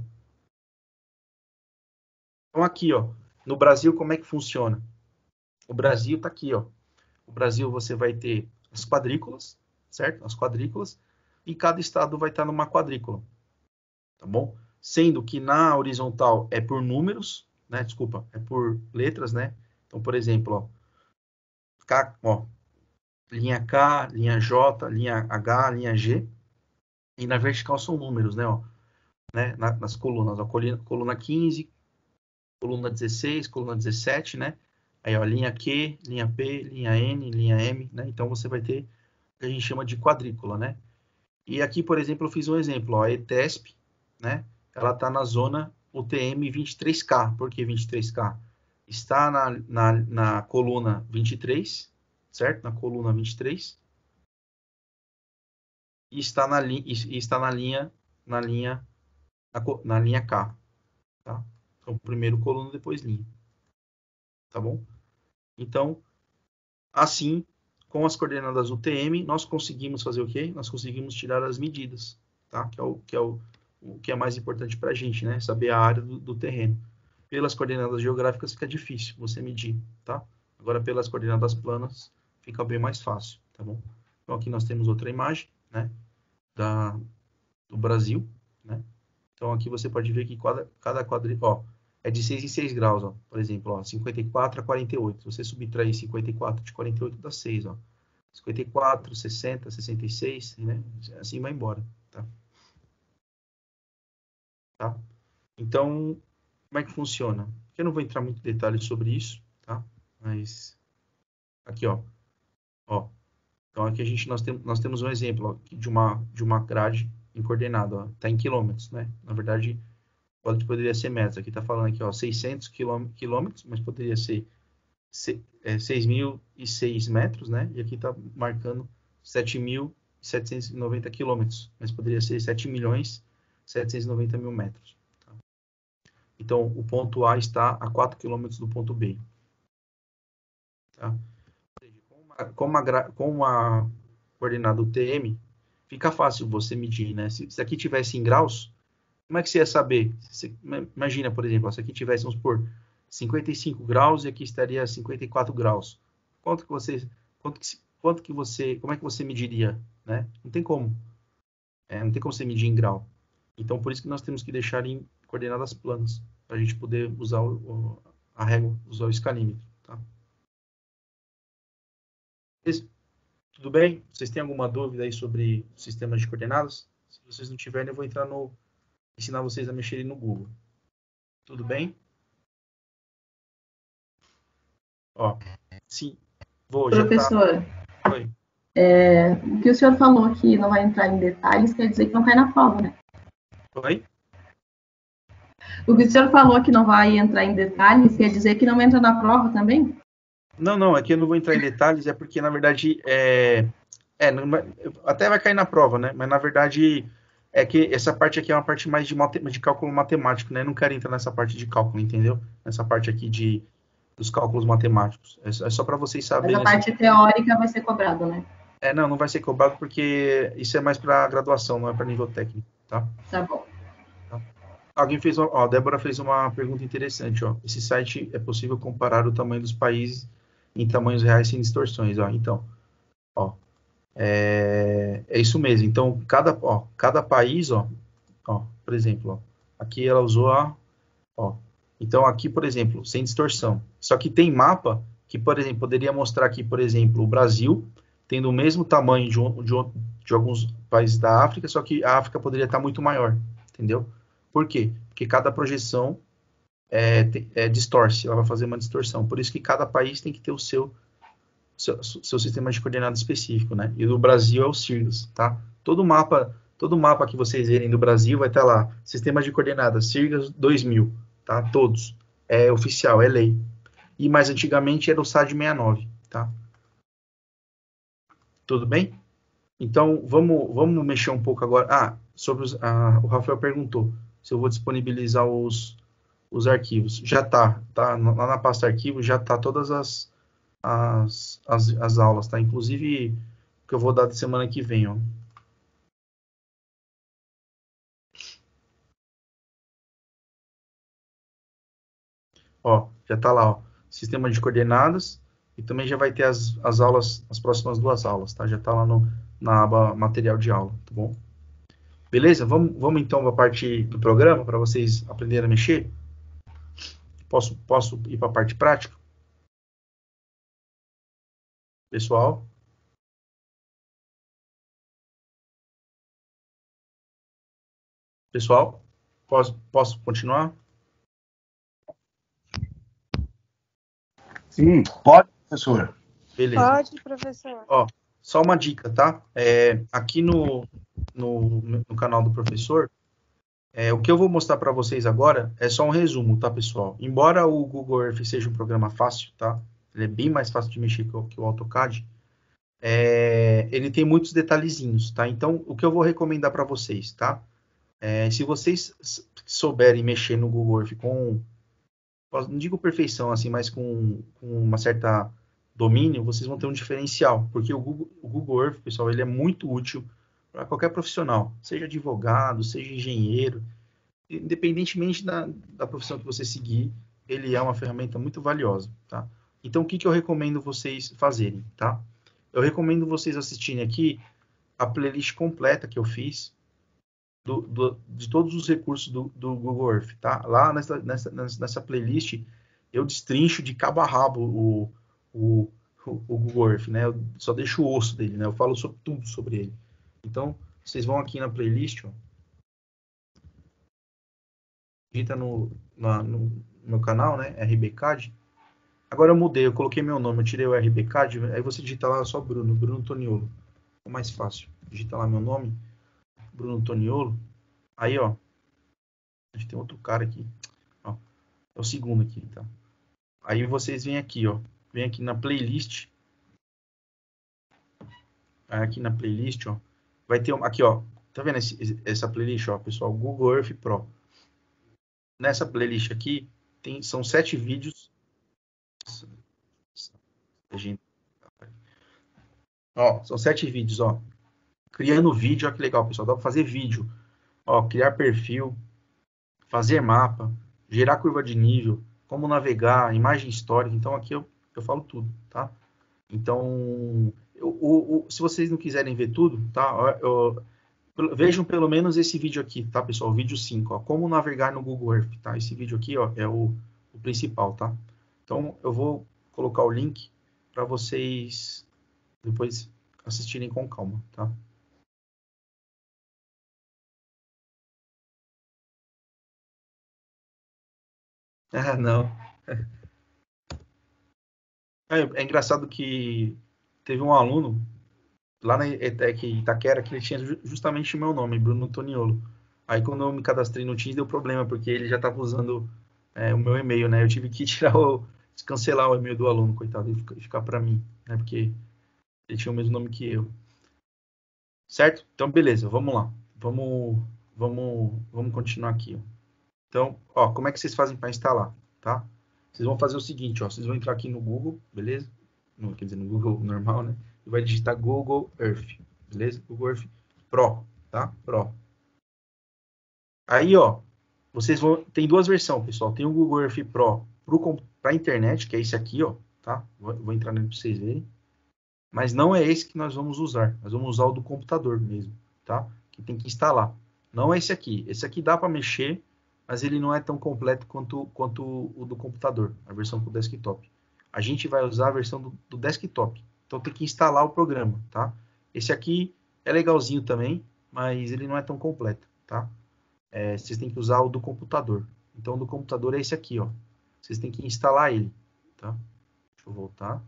Então, aqui, ó, no Brasil, como é que funciona? O Brasil tá aqui, ó. O Brasil, você vai ter as quadrículas, certo? As quadrículas, e cada estado vai estar numa quadrícula, tá bom? Sendo que na horizontal é por números, né? Desculpa, é por letras, né? Então, por exemplo, ó, linha K, linha J, linha H, linha G. E na vertical são números, né? Ó, né? Nas colunas, ó, coluna 15, coluna 16, coluna 17, né? Aí, ó, linha Q, linha P, linha N, linha M, né? Então, você vai ter o que a gente chama de quadrícula, né? E aqui, por exemplo, eu fiz um exemplo, ó, a ETESP, né? Ela está na zona UTM 23K. Por que 23K? Está na coluna 23, certo? Na coluna 23. E está na linha K, tá? Então, primeiro coluna, depois linha, tá bom? Então, assim, com as coordenadas UTM, nós conseguimos fazer o quê? Nós conseguimos tirar as medidas, tá? O que é mais importante para a gente, né? Saber a área do terreno. Pelas coordenadas geográficas fica difícil você medir, tá? Agora, pelas coordenadas planas, fica bem mais fácil, tá bom? Então, aqui nós temos outra imagem, né? Do Brasil, né? Então, aqui você pode ver que cada quadrilha, ó, é de 6 em 6 graus, ó. Por exemplo, ó, 54 a 48. Se você subtrair 54 de 48, dá 6, ó. 54, 60, 66, né? Assim vai embora, tá? Tá? Então, como é que funciona? Eu não vou entrar muito em detalhes sobre isso, tá? Mas, aqui, ó. Ó. Então, aqui nós temos um exemplo, ó, de uma grade em coordenada, ó. Tá em quilômetros, né? Na verdade, poderia ser metros. Aqui está falando aqui, ó, 600 quilômetros, mas poderia ser 6.006 metros, né? E aqui está marcando 7.790 quilômetros, mas poderia ser 7.790.000 metros. Tá? Então, o ponto A está a 4 quilômetros do ponto B. Tá? Com a coordenada UTM, fica fácil você medir, né? Se aqui tivesse em graus, como é que você ia saber? Imagina, por exemplo, se aqui tivéssemos por 55 graus e aqui estaria 54 graus. Como é que você mediria, né? Não tem como. Não tem como você medir em grau. Então, por isso que nós temos que deixar em coordenadas planas, para a gente poder usar a régua, usar o escalímetro, tá? Tudo bem? Vocês têm alguma dúvida aí sobre o sistema de coordenadas? Se vocês não tiverem, eu vou ensinar vocês a mexerem no Google. Tudo bem? Ó, sim, já tá. Professor, Oi. o que o senhor falou que não vai entrar em detalhes quer dizer que não cai na prova, né? Oi? O que o senhor falou que não vai entrar em detalhes quer dizer que não entra na prova também? Não, aqui eu não vou entrar em detalhes, é porque, na verdade, até vai cair na prova, né? Mas, na verdade, é que essa parte aqui é uma parte mais de cálculo matemático, né? Eu não quero entrar nessa parte de cálculo, entendeu? Nessa parte aqui dos cálculos matemáticos. É só para vocês saberem. Mas a parte teórica vai ser cobrada, né? Não vai ser cobrado porque isso é mais para graduação, não é para nível técnico, tá? Tá bom. Alguém fez, ó, a Débora fez uma pergunta interessante, ó. Esse site é possível comparar o tamanho dos países em tamanhos reais sem distorções, ó. Então, ó, é isso mesmo. Então, cada país, ó, por exemplo, ó, aqui ela usou ó. Então, aqui, por exemplo, sem distorção. Só que tem mapa que, por exemplo, poderia mostrar aqui, por exemplo, o Brasil tendo o mesmo tamanho de alguns países da África, só que a África poderia estar muito maior, entendeu? Por quê? Porque cada projeção distorce, ela vai fazer uma distorção. Por isso que cada país tem que ter o seu sistema de coordenadas específico, né? E do Brasil é o SIRGAS, tá? Todo mapa que vocês verem do Brasil vai estar lá, sistema de coordenadas SIRGAS 2000, tá? Todos. É oficial, é lei. E mais antigamente era o SAD 69, tá? Tudo bem? Então, vamos mexer um pouco agora. O Rafael perguntou se eu vou disponibilizar os arquivos. Já tá lá na pasta arquivo, já tá todas as aulas, tá? Inclusive, que eu vou dar de semana que vem, ó. Ó, já tá lá, ó. Sistema de coordenadas e também já vai ter as aulas, as próximas 2 aulas, tá? Já tá lá na aba material de aula, tá bom? Beleza? Vamos então para a parte do programa para vocês aprenderem a mexer? Posso ir para a parte prática? Pessoal? Pessoal, posso continuar? Sim, pode, professor. Beleza. Pode, professor. Ó, só uma dica, tá? Aqui no canal do professor, o que eu vou mostrar para vocês agora é só um resumo, tá, pessoal? Embora o Google Earth seja um programa fácil, tá? Ele é bem mais fácil de mexer que o AutoCAD. Ele tem muitos detalhezinhos, tá? Então, o que eu vou recomendar para vocês, tá? Se vocês souberem mexer no Google Earth com, não digo perfeição, assim, mas com uma certa domínio, vocês vão ter um diferencial, porque o Google Earth, pessoal, ele é muito útil para qualquer profissional, seja advogado, seja engenheiro, independentemente da profissão que você seguir, ele é uma ferramenta muito valiosa, tá? Então, o que eu recomendo vocês fazerem, tá? Eu recomendo vocês assistirem aqui a playlist completa que eu fiz de todos os recursos do Google Earth, tá? Lá nessa playlist, eu destrincho de cabo a rabo o Google Earth, né? Eu só deixo o osso dele, né? Eu falo tudo sobre ele. Então, vocês vão aqui na playlist, ó. Digita no meu canal, né? RBCAD. Agora eu mudei, eu coloquei meu nome, eu tirei o RBCAD, aí você digita lá só Bruno Toniolo. É mais fácil. Digita lá meu nome, Bruno Toniolo. Aí, ó. A gente tem outro cara aqui. Ó, é o segundo aqui, tá? Aí vocês vêm aqui, ó. Vem aqui na playlist. Aí aqui na playlist, ó. Vai ter aqui, ó. Tá vendo essa playlist, ó, pessoal? Google Earth Pro. Nessa playlist aqui, são 7 vídeos. Ó, são 7 vídeos, ó. Criando vídeo, ó, que legal, pessoal. Dá pra fazer vídeo. Ó, criar perfil, fazer mapa, gerar curva de nível, como navegar, imagem histórica. Então, aqui eu falo tudo, tá? Então, se vocês não quiserem ver tudo, tá? Vejam pelo menos esse vídeo aqui, tá, pessoal? O vídeo 5, ó. Como navegar no Google Earth, tá? Esse vídeo aqui, ó, é o principal, tá? Então, eu vou colocar o link para vocês depois assistirem com calma, tá? Ah, não. É engraçado que teve um aluno lá na ETEC Itaquera que ele tinha justamente o meu nome, Bruno Toniolo. Aí quando eu me cadastrei no Teams deu problema, porque ele já estava usando o meu e-mail, né? Eu tive que cancelar o e-mail do aluno, coitado, e ficar para mim, né? Porque ele tinha o mesmo nome que eu. Certo? Então, beleza, vamos lá. Vamos continuar aqui. Ó. Então, ó, como é que vocês fazem para instalar, tá? Vocês vão fazer o seguinte, ó, vocês vão entrar aqui no Google, beleza? Quer dizer, no Google normal, né? E vai digitar Google Earth, beleza? Google Earth Pro, tá? Pro. Aí, ó, tem duas versões, pessoal. Tem o Google Earth Pro para internet, que é esse aqui, ó, tá? Vou entrar nele para vocês verem. Mas não é esse que nós vamos usar. Nós vamos usar o do computador mesmo, tá? Que tem que instalar. Não é esse aqui. Esse aqui dá para mexer, mas ele não é tão completo quanto o do computador, a versão para o desktop. A gente vai usar a versão do desktop. Então tem que instalar o programa, tá? Esse aqui é legalzinho também, mas ele não é tão completo, tá? Vocês têm que usar o do computador. Então o do computador é esse aqui, ó. Vocês têm que instalar ele, tá? Deixa eu voltar.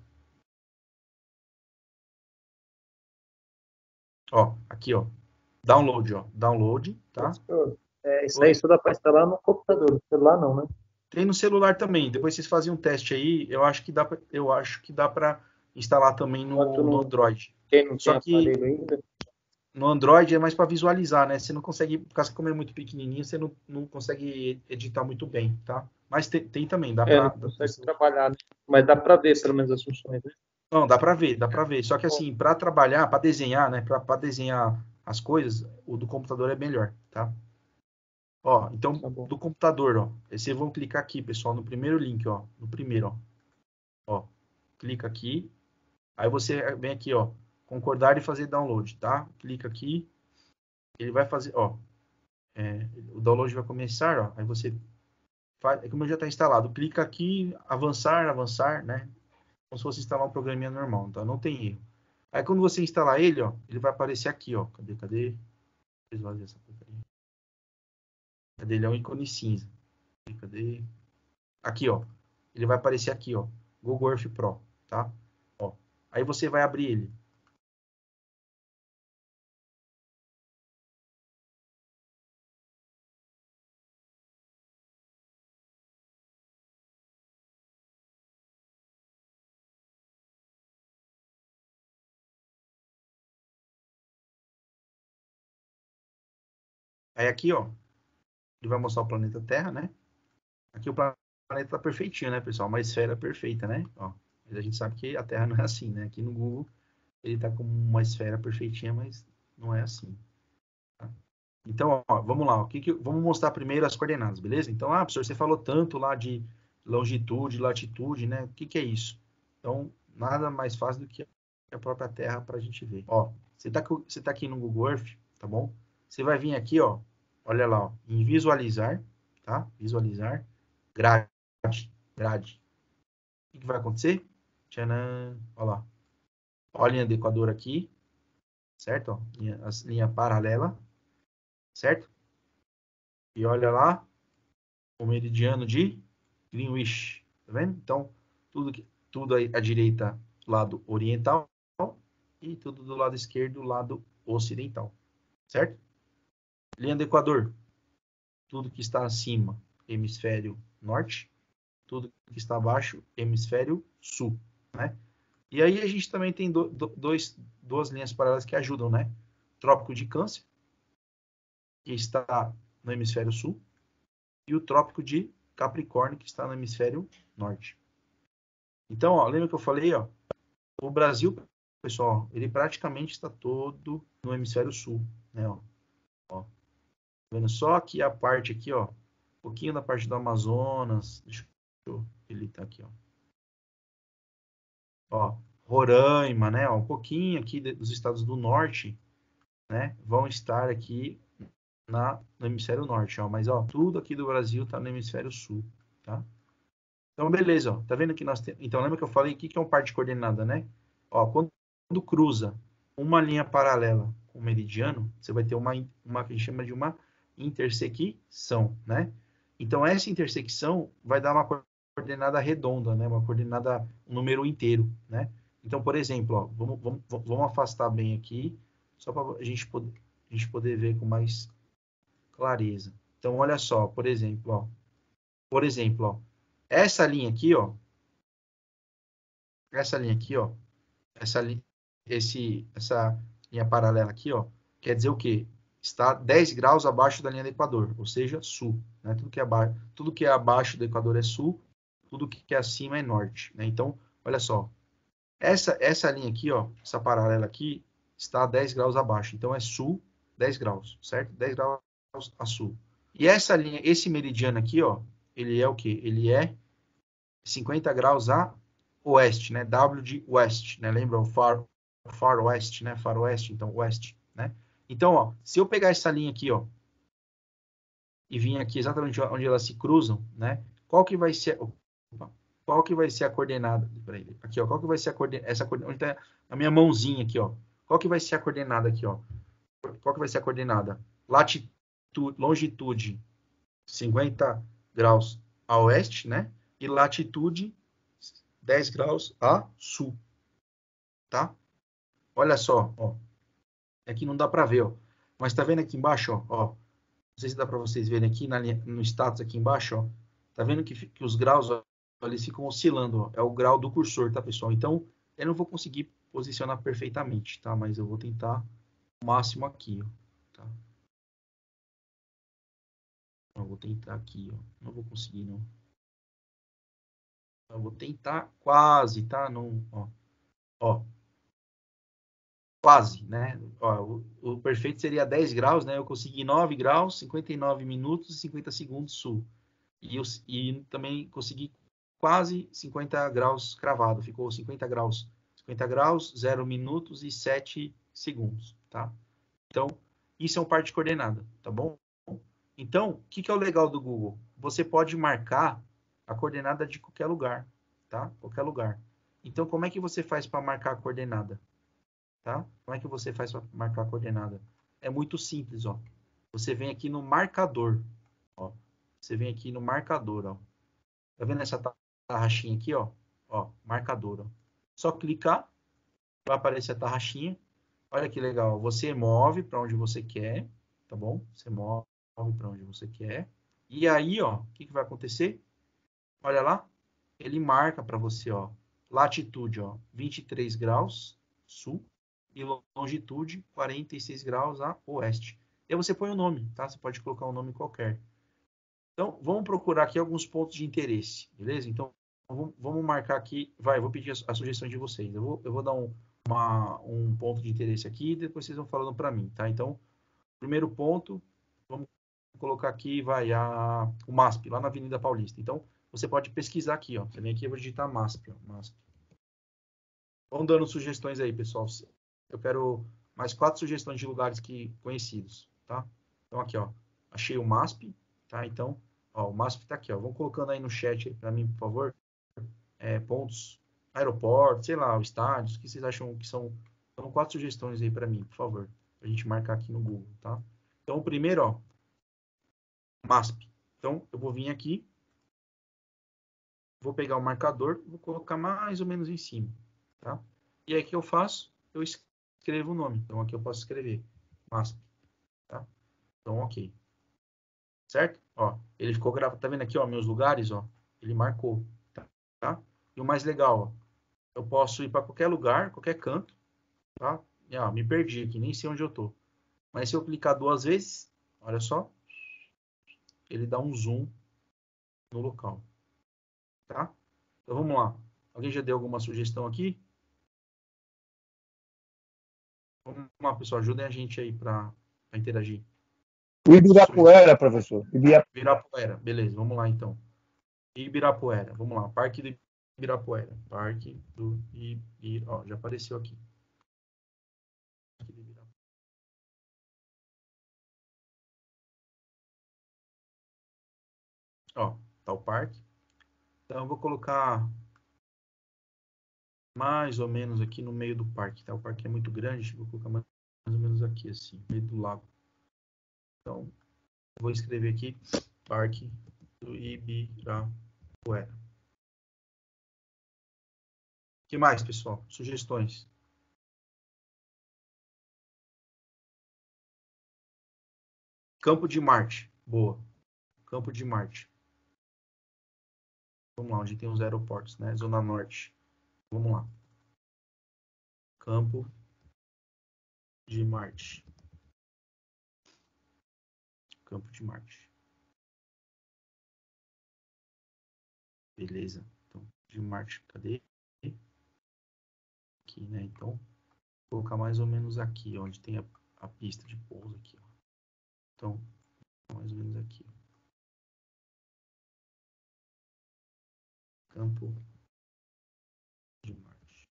Ó, aqui, ó. Download, ó. Download, tá? Isso aí só dá para instalar no computador, no celular não, né? Tem no celular também. Depois vocês fazem um teste aí. Eu acho que dá para instalar também no Android. Quem não Só tem que aparelho ainda. no Android é mais para visualizar, né? Você não consegue, como é muito pequenininho, você não consegue editar muito bem, tá? Mas tem também, dá para... Não consegue trabalhar, né? Mas dá para ver pelo menos as funções, né? Não, dá para ver, dá para ver. Só que assim, para trabalhar, para desenhar, né? Para desenhar as coisas, o do computador é melhor, tá? Ó, então, Tá bom. do computador, ó. Vocês vão clicar aqui, pessoal, no primeiro link, ó. No primeiro, ó. Ó, clica aqui. Aí você vem aqui, ó. Concordar e fazer download, tá? Clica aqui. Ele vai fazer, ó. O download vai começar, ó. Aí você faz, como já está instalado, clica aqui, avançar, né? Como se fosse instalar um programinha normal, tá? Não tem erro. Aí quando você instalar ele, ó, ele vai aparecer aqui, ó. Cadê? Esvaziar essa porcaria. Cadê? Ele é um ícone cinza. Cadê? Aqui, ó. Ele vai aparecer aqui, ó. Google Earth Pro, tá? Ó. Aí você vai abrir ele. Aí aqui, ó. Ele vai mostrar o planeta Terra, né? Aqui o planeta tá perfeitinho, né, pessoal? Uma esfera perfeita, né? Ó. Mas a gente sabe que a Terra não é assim, né? Aqui no Google ele tá com uma esfera perfeitinha, mas não é assim. Tá? Então, ó, vamos lá. Vamos mostrar primeiro as coordenadas, beleza? Então, professor, você falou tanto lá de longitude, latitude, né? O que é isso? Então, nada mais fácil do que a própria Terra para a gente ver. Ó, você tá aqui no Google Earth, tá bom? Você vai vir aqui, ó. Olha lá, ó, em visualizar, tá? Visualizar, grade, grade. O que vai acontecer? Tcharam, olha lá. Olha a linha do Equador aqui, certo? Ó, linha paralela, certo? E olha lá, o meridiano de Greenwich, tá vendo? Então, tudo aí à direita, lado oriental, e tudo do lado esquerdo, lado ocidental, certo? Linha do Equador, tudo que está acima, hemisfério norte, tudo que está abaixo, hemisfério sul, né? E aí a gente também tem duas linhas paralelas que ajudam, né? Trópico de Câncer, que está no hemisfério sul, e o Trópico de Capricórnio, que está no hemisfério norte. Então, ó, lembra que eu falei, ó, o Brasil, pessoal, ele praticamente está todo no hemisfério sul, né, ó. Vendo só aqui a parte aqui, ó, um pouquinho da parte do Amazonas, ele tá aqui, ó. Ó, Roraima, né, ó, um pouquinho aqui dos estados do norte, né, vão estar aqui no hemisfério norte, ó, mas ó, tudo aqui do Brasil está no hemisfério sul, tá? Então, beleza, ó, tá vendo que nós temos. Então, lembra que eu falei o que é um par de coordenada, né? Ó, quando cruza uma linha paralela com o meridiano, você vai ter uma que a gente chama de uma intersecção, né? Então, essa intersecção vai dar uma coordenada redonda, né? Uma coordenada, um número inteiro, né? Então, por exemplo, ó, vamos afastar bem aqui, só para a gente poder ver com mais clareza. Então, olha só, por exemplo, ó, essa linha aqui, ó, essa linha paralela aqui, ó, quer dizer o quê? Está 10 graus abaixo da linha do Equador, ou seja, sul, né? Tudo que é abaixo do Equador é sul, tudo que é acima é norte, né? Então, olha só, essa linha aqui, ó, essa paralela aqui, está a 10 graus abaixo, então é sul 10 graus, certo? 10 graus a sul. E essa linha, esse meridiano aqui, ó, ele é o quê? Ele é 50 graus a oeste, né? W de west, né? Lembra o far west, né? Faroeste, então oeste, né? Então, ó, se eu pegar essa linha aqui, ó, e vir aqui exatamente onde elas se cruzam, né? Qual que vai ser a coordenada? Aqui, ó, qual que vai ser a coordenada? Onde tá a minha mãozinha aqui, ó? Qual que vai ser a coordenada aqui, ó? Qual que vai ser a coordenada? Longitude 50 graus a oeste, né? E latitude 10 graus a sul, tá? Olha só, ó. Aqui não dá para ver, ó. Mas tá vendo aqui embaixo, ó? Não sei se dá para vocês verem aqui no status aqui embaixo, ó. Tá vendo que os graus, ó, eles ficam oscilando, ó. É o grau do cursor, tá, pessoal? Então, eu não vou conseguir posicionar perfeitamente, tá? Mas eu vou tentar o máximo aqui, ó. Tá? Eu vou tentar aqui, ó. Não vou conseguir, não. Eu vou tentar quase, tá? Não, ó. Quase, né? Ó, o perfeito seria 10 graus, né? Eu consegui 9 graus, 59 minutos e 50 segundos sul. E também consegui quase 50 graus cravado. Ficou 50 graus. 50 graus, 0 minutos e 7 segundos, tá? Então, isso é um par de coordenada, tá bom? Então, o que é o legal do Google? Você pode marcar a coordenada de qualquer lugar, tá? Qualquer lugar. Então, como é que você faz para marcar a coordenada? Tá? Como é que você faz para marcar a coordenada? É muito simples, ó. Você vem aqui no marcador, ó, você vem aqui no marcador, ó. Tá vendo essa tarraxinha aqui, ó? Ó, marcador, ó. Só clicar, vai aparecer a tarraxinha. Olha que legal, você move para onde você quer, tá bom? Você move para onde você quer. E aí, ó, o que vai acontecer? Olha lá, ele marca para você, ó, latitude, ó, 23 graus sul e longitude 46 graus a oeste. E aí você põe o nome, tá? Você pode colocar um nome qualquer. Então, vamos procurar aqui alguns pontos de interesse, beleza? Então, vamos marcar aqui, vai, eu vou pedir a sugestão de vocês. Eu vou dar um ponto de interesse aqui e depois vocês vão falando para mim, tá? Então, primeiro ponto, vamos colocar aqui, vai, o MASP, lá na Avenida Paulista. Então, você pode pesquisar aqui, ó. Você vem aqui, eu vou digitar MASP, ó, MASP. Vão dando sugestões aí, pessoal. Eu quero mais 4 sugestões de lugares conhecidos, tá? Então, aqui, ó, achei o MASP, tá? Então, ó, o MASP tá aqui, ó. Vão colocando aí no chat para mim, por favor, pontos, aeroportos, sei lá, estádios, que vocês acham que são 4 sugestões aí para mim, por favor, pra gente marcar aqui no Google, tá? Então, o primeiro, ó, MASP. Então, eu vou vir aqui, vou pegar o marcador, vou colocar mais ou menos em cima, tá? E aí, o que eu faço? Eu escrevo o nome. Então, aqui eu posso escrever MASP, tá? Então, ok. Certo? Ó, ele ficou gravado, tá vendo aqui, ó, meus lugares, ó? Ele marcou, tá? E o mais legal, ó, eu posso ir para qualquer lugar, qualquer canto, tá? E, ó, me perdi aqui, nem sei onde eu tô. Mas se eu clicar 2 vezes, olha só, ele dá um zoom no local, tá? Então vamos lá. Alguém já deu alguma sugestão aqui? Vamos lá, pessoal, ajudem a gente aí para interagir. Ibirapuera, professor. Ibirapuera, beleza, vamos lá então. Ibirapuera, vamos lá. Parque do Ibirapuera. Parque do Ibirapuera. Ó, já apareceu aqui. Ó, tá o parque. Então eu vou colocar mais ou menos aqui no meio do parque, tá? O parque é muito grande, vou colocar mais ou menos aqui, assim, no meio do lago. Então, eu vou escrever aqui, Parque do Ibirapuera. O que mais, pessoal? Sugestões? Campo de Marte. Boa. Campo de Marte. Vamos lá, onde tem os aeroportos, né? Zona Norte. Vamos lá. Campo de Marte. Campo de Marte. Beleza. Então, de Marte, cadê? Aqui, né? Então, vou colocar mais ou menos aqui, onde tem a pista de pouso aqui, ó. Então, mais ou menos aqui. Campo de Marte.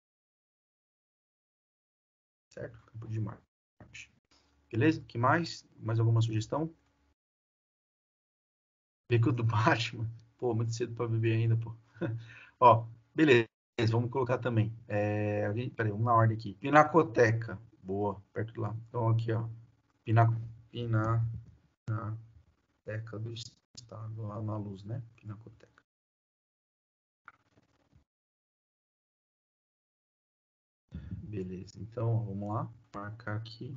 Certo? Campo de Marte. Beleza? Que mais? Mais alguma sugestão? Beco do Batman. Pô, muito cedo para beber ainda, pô. Ó, beleza. Vamos colocar também. Peraí, vamos na ordem aqui. Pinacoteca. Boa, perto de lá. Então, aqui, ó. Pinacoteca do Estado, lá na luz, né? Pinacoteca. Beleza. Então, vamos lá. Marcar aqui.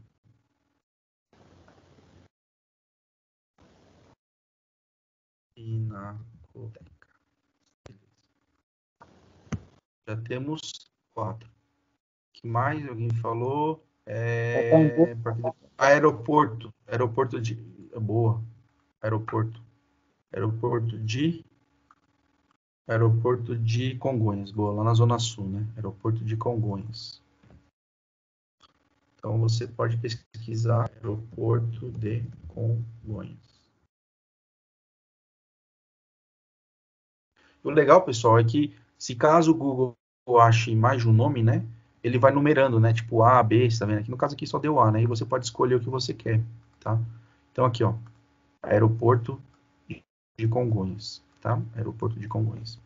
Pinacoteca. Já temos 4. O que mais alguém falou? Aeroporto. Aeroporto de... Boa. Aeroporto de Congonhas. Boa, lá na Zona Sul, né? Aeroporto de Congonhas. Então, você pode pesquisar Aeroporto de Congonhas. O legal, pessoal, é que se caso o Google ache mais de um nome, né? Ele vai numerando, né? Tipo A, B, você tá vendo aqui? No caso aqui só deu A, né? E você pode escolher o que você quer, tá? Então aqui, ó. Aeroporto de Congonhas, tá? Aeroporto de Congonhas.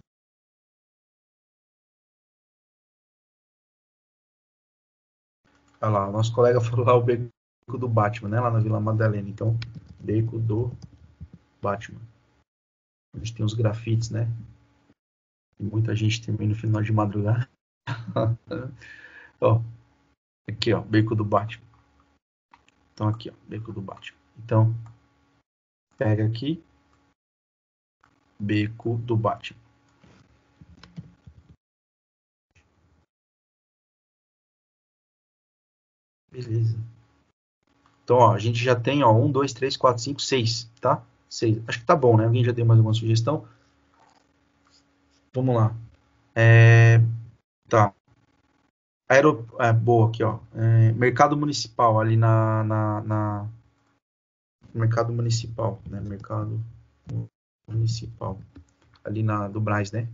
Olha lá, o nosso colega falou lá o beco do Batman, né? Lá na Vila Madalena. Então, beco do Batman. A gente tem os grafites, né? E muita gente também no final de madrugada. Ó, aqui, ó, beco do Batman. Então, aqui, ó, beco do Batman. Então, pega aqui, beco do Batman. Beleza. Então, ó, a gente já tem, ó, 1, 2, 3, 4, 5, 6, tá? 6. Acho que tá bom, né? Alguém já deu mais alguma sugestão? Vamos lá. Tá. Boa aqui, ó. Mercado municipal, ali na mercado municipal, né? Mercado municipal. Ali do Brás, né?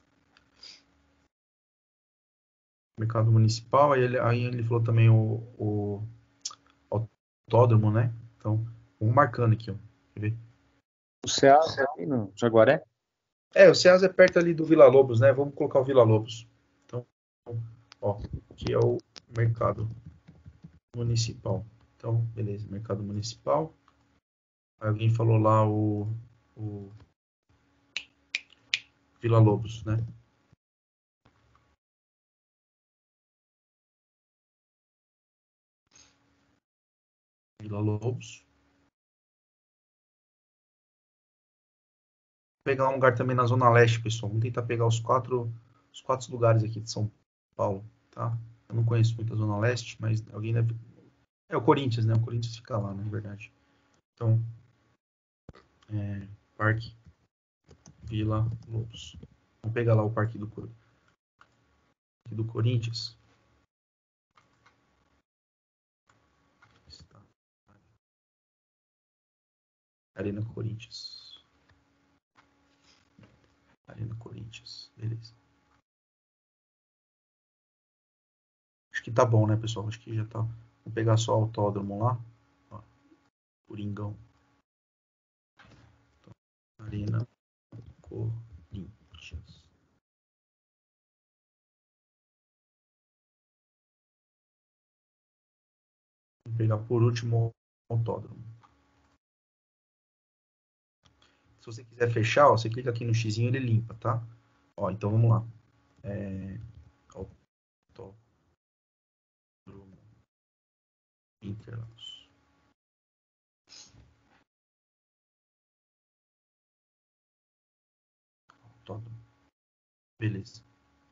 Mercado municipal, aí ele falou também o autódromo, né? Então, vamos marcando aqui, ó. Quer ver? O Ceasa ali no Jaguaré? O Ceasa é perto ali do Vila Lobos, né? Vamos colocar o Vila Lobos. Então, ó, aqui é o mercado municipal. Então, beleza, mercado municipal. Alguém falou lá o Vila Lobos, né? Vila Lobos. Vou pegar um lugar também na Zona Leste, pessoal. Vamos tentar pegar os quatro lugares aqui de São Paulo, tá? Eu não conheço muito a Zona Leste, mas alguém deve... É o Corinthians, né? O Corinthians fica lá, na verdade. Então, Parque Vila Lobos. Vamos pegar lá o Parque do Corinthians. Arena Corinthians. Arena Corinthians. Beleza. Acho que tá bom, né, pessoal? Acho que já tá. Vou pegar só o autódromo lá. Ó, Coringão. Então, Arena Corinthians. Vou pegar por último o autódromo. Se você quiser fechar, ó, você clica aqui no xizinho e ele limpa, tá? Ó, então vamos lá. Autódromo Interlagos. Autódromo. Beleza.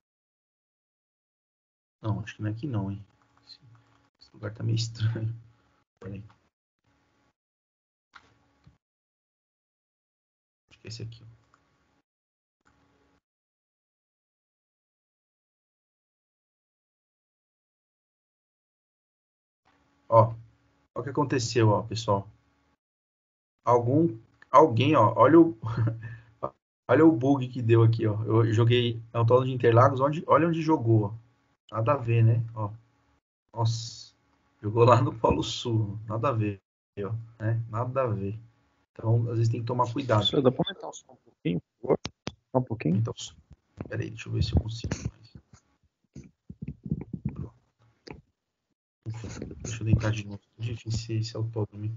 Não, acho que não é aqui não, hein? Esse lugar tá meio estranho. Peraí. Acho que é esse aqui, ó. Ó, o que aconteceu, ó, pessoal? Alguém, ó, olha o bug que deu aqui, ó. Eu joguei Autódromo de Interlagos, olha onde jogou, ó. Nada a ver, né? Ó, nossa, jogou lá no Polo Sul, nada a ver, ó, né? Nada a ver. Então, às vezes tem que tomar cuidado. Senhor, dá para aumentar o som um pouquinho, por favor? Só um pouquinho? Então, peraí, deixa eu ver se eu consigo mais. Deixa eu deitar de novo. É difícil esse autódromo.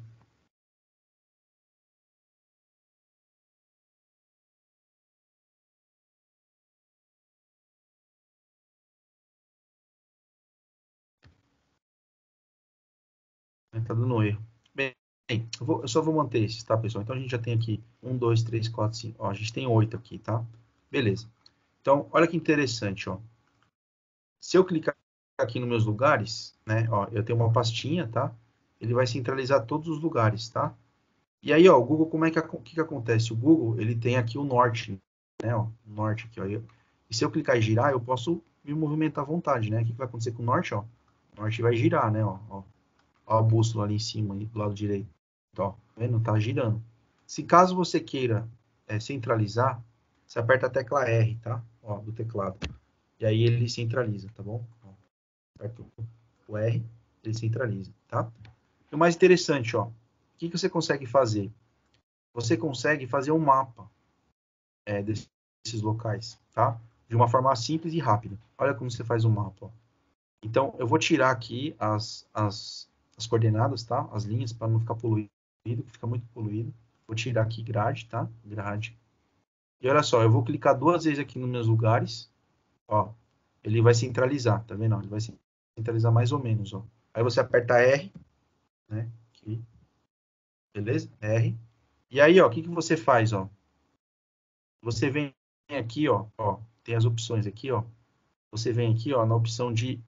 Tá dando erro. Bem, eu só vou manter esses, tá, pessoal? Então a gente já tem aqui 1, 2, 3, 4, 5. Ó, a gente tem 8 aqui, tá? Beleza. Então, olha que interessante, ó. Se eu clicar aqui nos meus lugares, né? Ó, eu tenho uma pastinha, tá? Ele vai centralizar todos os lugares, tá? E aí, ó, o Google, o que acontece? O Google, ele tem aqui o norte, né? Ó, o norte aqui, ó. E se eu clicar e girar, eu posso me movimentar à vontade, né? O que vai acontecer com o norte, ó? O norte vai girar, né? Ó, a bússola ali em cima, ali do lado direito. Ó, tá vendo? Tá girando. Se caso você queira centralizar, você aperta a tecla R, tá? Ó, do teclado. E aí ele centraliza, tá bom? Ó, aperta o R, ele centraliza, tá? E o mais interessante, ó, o que você consegue fazer? Você consegue fazer um mapa desses locais, tá? De uma forma simples e rápida. Olha como você faz um mapa, ó. Então, eu vou tirar aqui as coordenadas, tá? As linhas, para não ficar poluído, que fica muito poluído. Vou tirar aqui grade, tá? Grade. E olha só, eu vou clicar 2 vezes aqui nos meus lugares. Ó, ele vai centralizar, tá vendo? Ele vai centralizar mais ou menos, ó. Aí você aperta R, né? Aqui. Beleza? R. E aí, ó, o que você faz, ó? Você vem aqui, ó, tem as opções aqui, ó. Você vem aqui, ó, na opção de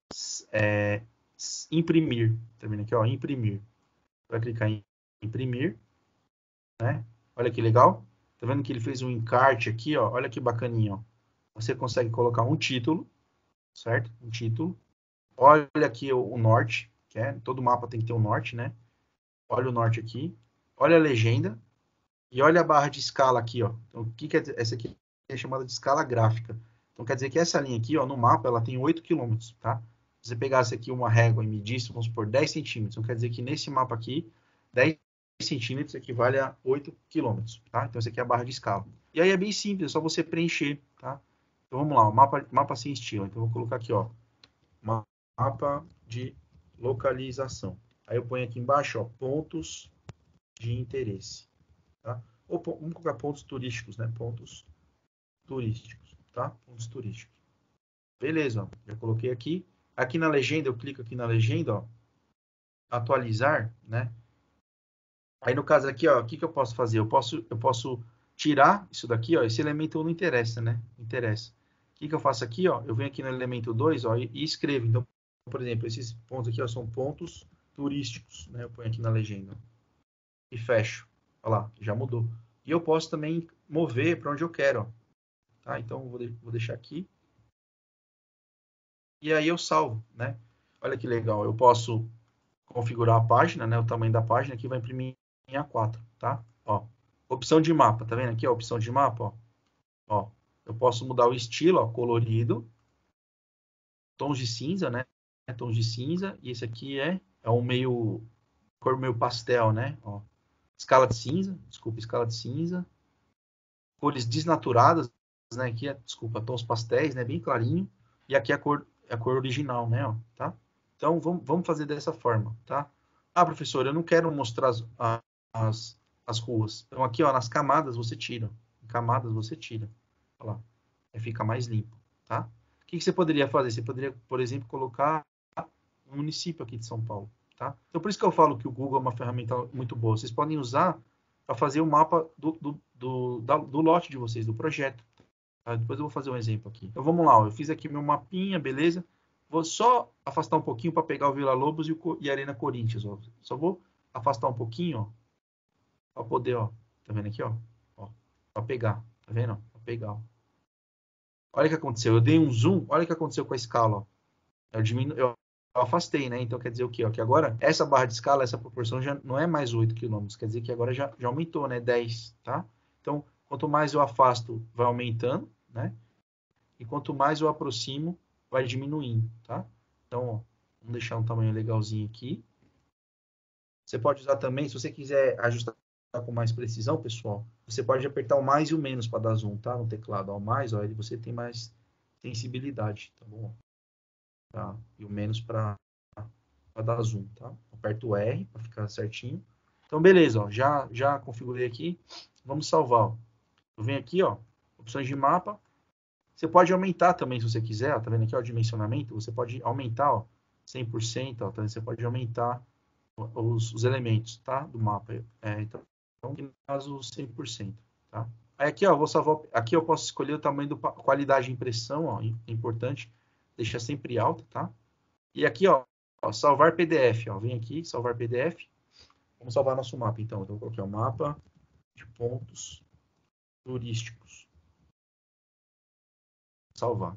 imprimir. Tá vendo aqui, ó? Imprimir. Vai clicar em imprimir, né? Olha que legal. Tá vendo que ele fez um encarte aqui, ó? Olha que bacaninha, ó. Você consegue colocar um título, certo? Um título. Olha aqui o norte, que é, todo mapa tem que ter um norte, né? Olha o norte aqui. Olha a legenda. E olha a barra de escala aqui, ó. Então, o que quer dizer? Essa aqui é chamada de escala gráfica. Então, quer dizer que essa linha aqui, ó, no mapa, ela tem 8 km, tá? Se você pegasse aqui uma régua e medisse, vamos supor, 10 centímetros. Então, quer dizer que nesse mapa aqui, 10 centímetros equivale a 8 km, tá? Então, essa aqui é a barra de escala. E aí é bem simples, é só você preencher, tá? Então, vamos lá, o mapa sem estilo. Então, eu vou colocar aqui, ó, mapa de localização. Aí eu ponho aqui embaixo, ó, pontos de interesse. Tá? Ou vamos colocar pontos turísticos, né? Pontos turísticos, tá? Pontos turísticos. Beleza, ó. Já coloquei aqui. Aqui na legenda, eu clico aqui na legenda, ó. Atualizar, né? Aí no caso aqui, ó, o que eu posso fazer? Eu posso tirar isso daqui, ó. Esse elemento não interessa, né? Interessa. O que eu faço aqui, ó? Eu venho aqui no elemento 2, ó, e escrevo. Então, por exemplo, esses pontos aqui, ó, são pontos turísticos, né? Eu ponho aqui na legenda. E fecho. Olha lá, já mudou. E eu posso também mover para onde eu quero. Ó. Tá? Então, vou deixar aqui. E aí eu salvo, né? Olha que legal. Eu posso configurar a página, né? O tamanho da página aqui vai imprimir em A4, tá? Ó, opção de mapa, tá vendo aqui? Ó, opção de mapa, ó. Ó, eu posso mudar o estilo, ó, colorido. Tons de cinza, né? Tons de cinza. E esse aqui é um meio... cor meio pastel, né? Ó. Escala de cinza, desculpa, escala de cinza. Cores desnaturadas, né? Aqui é, desculpa, tons pastéis, né? Bem clarinho. E aqui é a cor original, né? Ó, tá? Então, vamos fazer dessa forma, tá? Ah, professor, eu não quero mostrar as ruas. Então, aqui, ó, nas camadas você tira. Em camadas você tira. Olha lá. Aí fica mais limpo, tá? O que você poderia fazer? Você poderia, por exemplo, colocar um município aqui de São Paulo, tá? Então, por isso que eu falo que o Google é uma ferramenta muito boa. Vocês podem usar para fazer o mapa do lote de vocês, do projeto. Tá? Depois eu vou fazer um exemplo aqui. Então, vamos lá. Ó. Eu fiz aqui meu mapinha, beleza? Vou só afastar um pouquinho para pegar o Vila Lobos e a Arena Corinthians. Ó. Só vou afastar um pouquinho, para poder, ó. Tá vendo aqui, ó? Para pegar. Tá vendo? Para pegar, ó. Olha o que aconteceu. Eu dei um zoom. Olha o que aconteceu com a escala, ó. Eu afastei, né? Então quer dizer o quê? Ó, que agora essa barra de escala, essa proporção já não é mais 8 km. Quer dizer que agora já aumentou, né? 10, tá? Então, quanto mais eu afasto, vai aumentando, né? E quanto mais eu aproximo, vai diminuindo, tá? Então, ó, vamos deixar um tamanho legalzinho aqui. Você pode usar também, se você quiser ajustar com mais precisão, pessoal, você pode apertar o mais e o menos para dar zoom, tá? No teclado, ó, o mais, ó, você tem mais sensibilidade, tá bom? Tá? E o menos para dar zoom, tá? Aperto o R para ficar certinho. Então, beleza, ó, já configurei aqui. Vamos salvar, ó. Eu venho aqui, ó, opções de mapa. Você pode aumentar também se você quiser, ó, tá vendo aqui, ó, o dimensionamento? Você pode aumentar, ó, 100%, ó, tá? Você pode aumentar os elementos, tá? Do mapa. Então, no caso, 100%, tá? Aí aqui, ó, vou salvar, aqui eu posso escolher o tamanho da qualidade de impressão, ó, importante, deixar sempre alta, tá? E aqui, ó, salvar PDF, ó, vem aqui, salvar PDF. Vamos salvar nosso mapa, então. Então, eu coloquei o mapa de pontos turísticos. Salvar.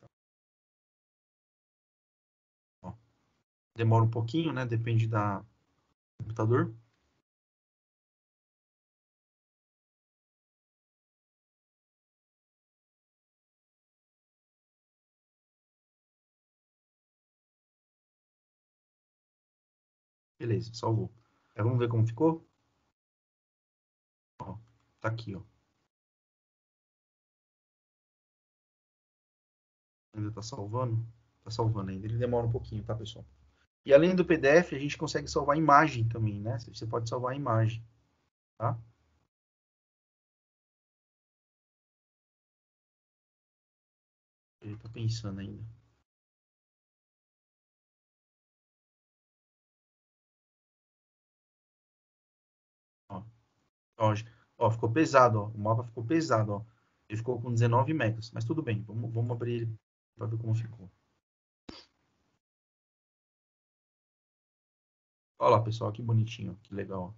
Ó, demora um pouquinho, né? Depende do computador. Beleza, salvou. Aí vamos ver como ficou? Ó, tá aqui, ó. Ainda tá salvando? Tá salvando ainda. Ele demora um pouquinho, tá, pessoal? E além do PDF, a gente consegue salvar imagem também, né? Você pode salvar a imagem, tá? Ele tá pensando ainda. Ó, ficou pesado, ó. O mapa ficou pesado, ó. Ele ficou com 19 megas, mas tudo bem. Vamos abrir ele para ver como ficou. Olha lá, pessoal, que bonitinho, que legal.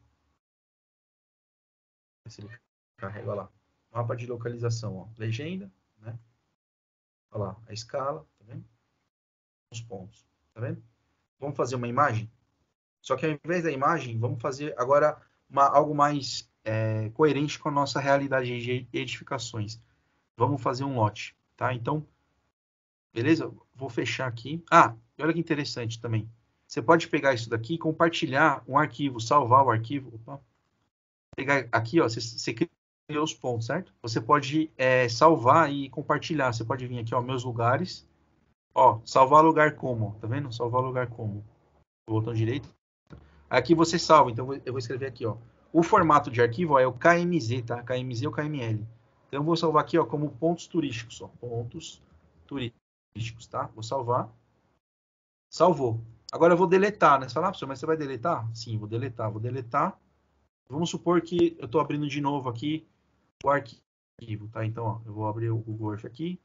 Se ele carrega lá. Mapa de localização, ó. Legenda, né? Olha lá, a escala, tá vendo? Os pontos, tá vendo? Vamos fazer uma imagem? Só que ao invés da imagem, vamos fazer agora algo mais coerente com a nossa realidade de edificações. Vamos fazer um lote, tá? Então, beleza? Vou fechar aqui. Ah, olha que interessante também. Você pode pegar isso daqui e compartilhar um arquivo, salvar o arquivo. Opa. Pegar aqui, ó, você criou os pontos, certo? Você pode salvar e compartilhar. Você pode vir aqui, ó, meus lugares. Ó, salvar lugar como, tá vendo? Salvar lugar como. O botão direito. Aqui você salva, então eu vou escrever aqui, ó. O formato de arquivo ó, é o KMZ, tá? KMZ ou KML. Então eu vou salvar aqui, ó, como pontos turísticos, ó. Pontos turísticos, tá? Vou salvar. Salvou. Agora eu vou deletar, né? Você fala, professor, mas você vai deletar? Sim, vou deletar. Vou deletar. Vamos supor que eu estou abrindo de novo aqui o arquivo, tá? Então, ó, eu vou abrir o Google Earth aqui.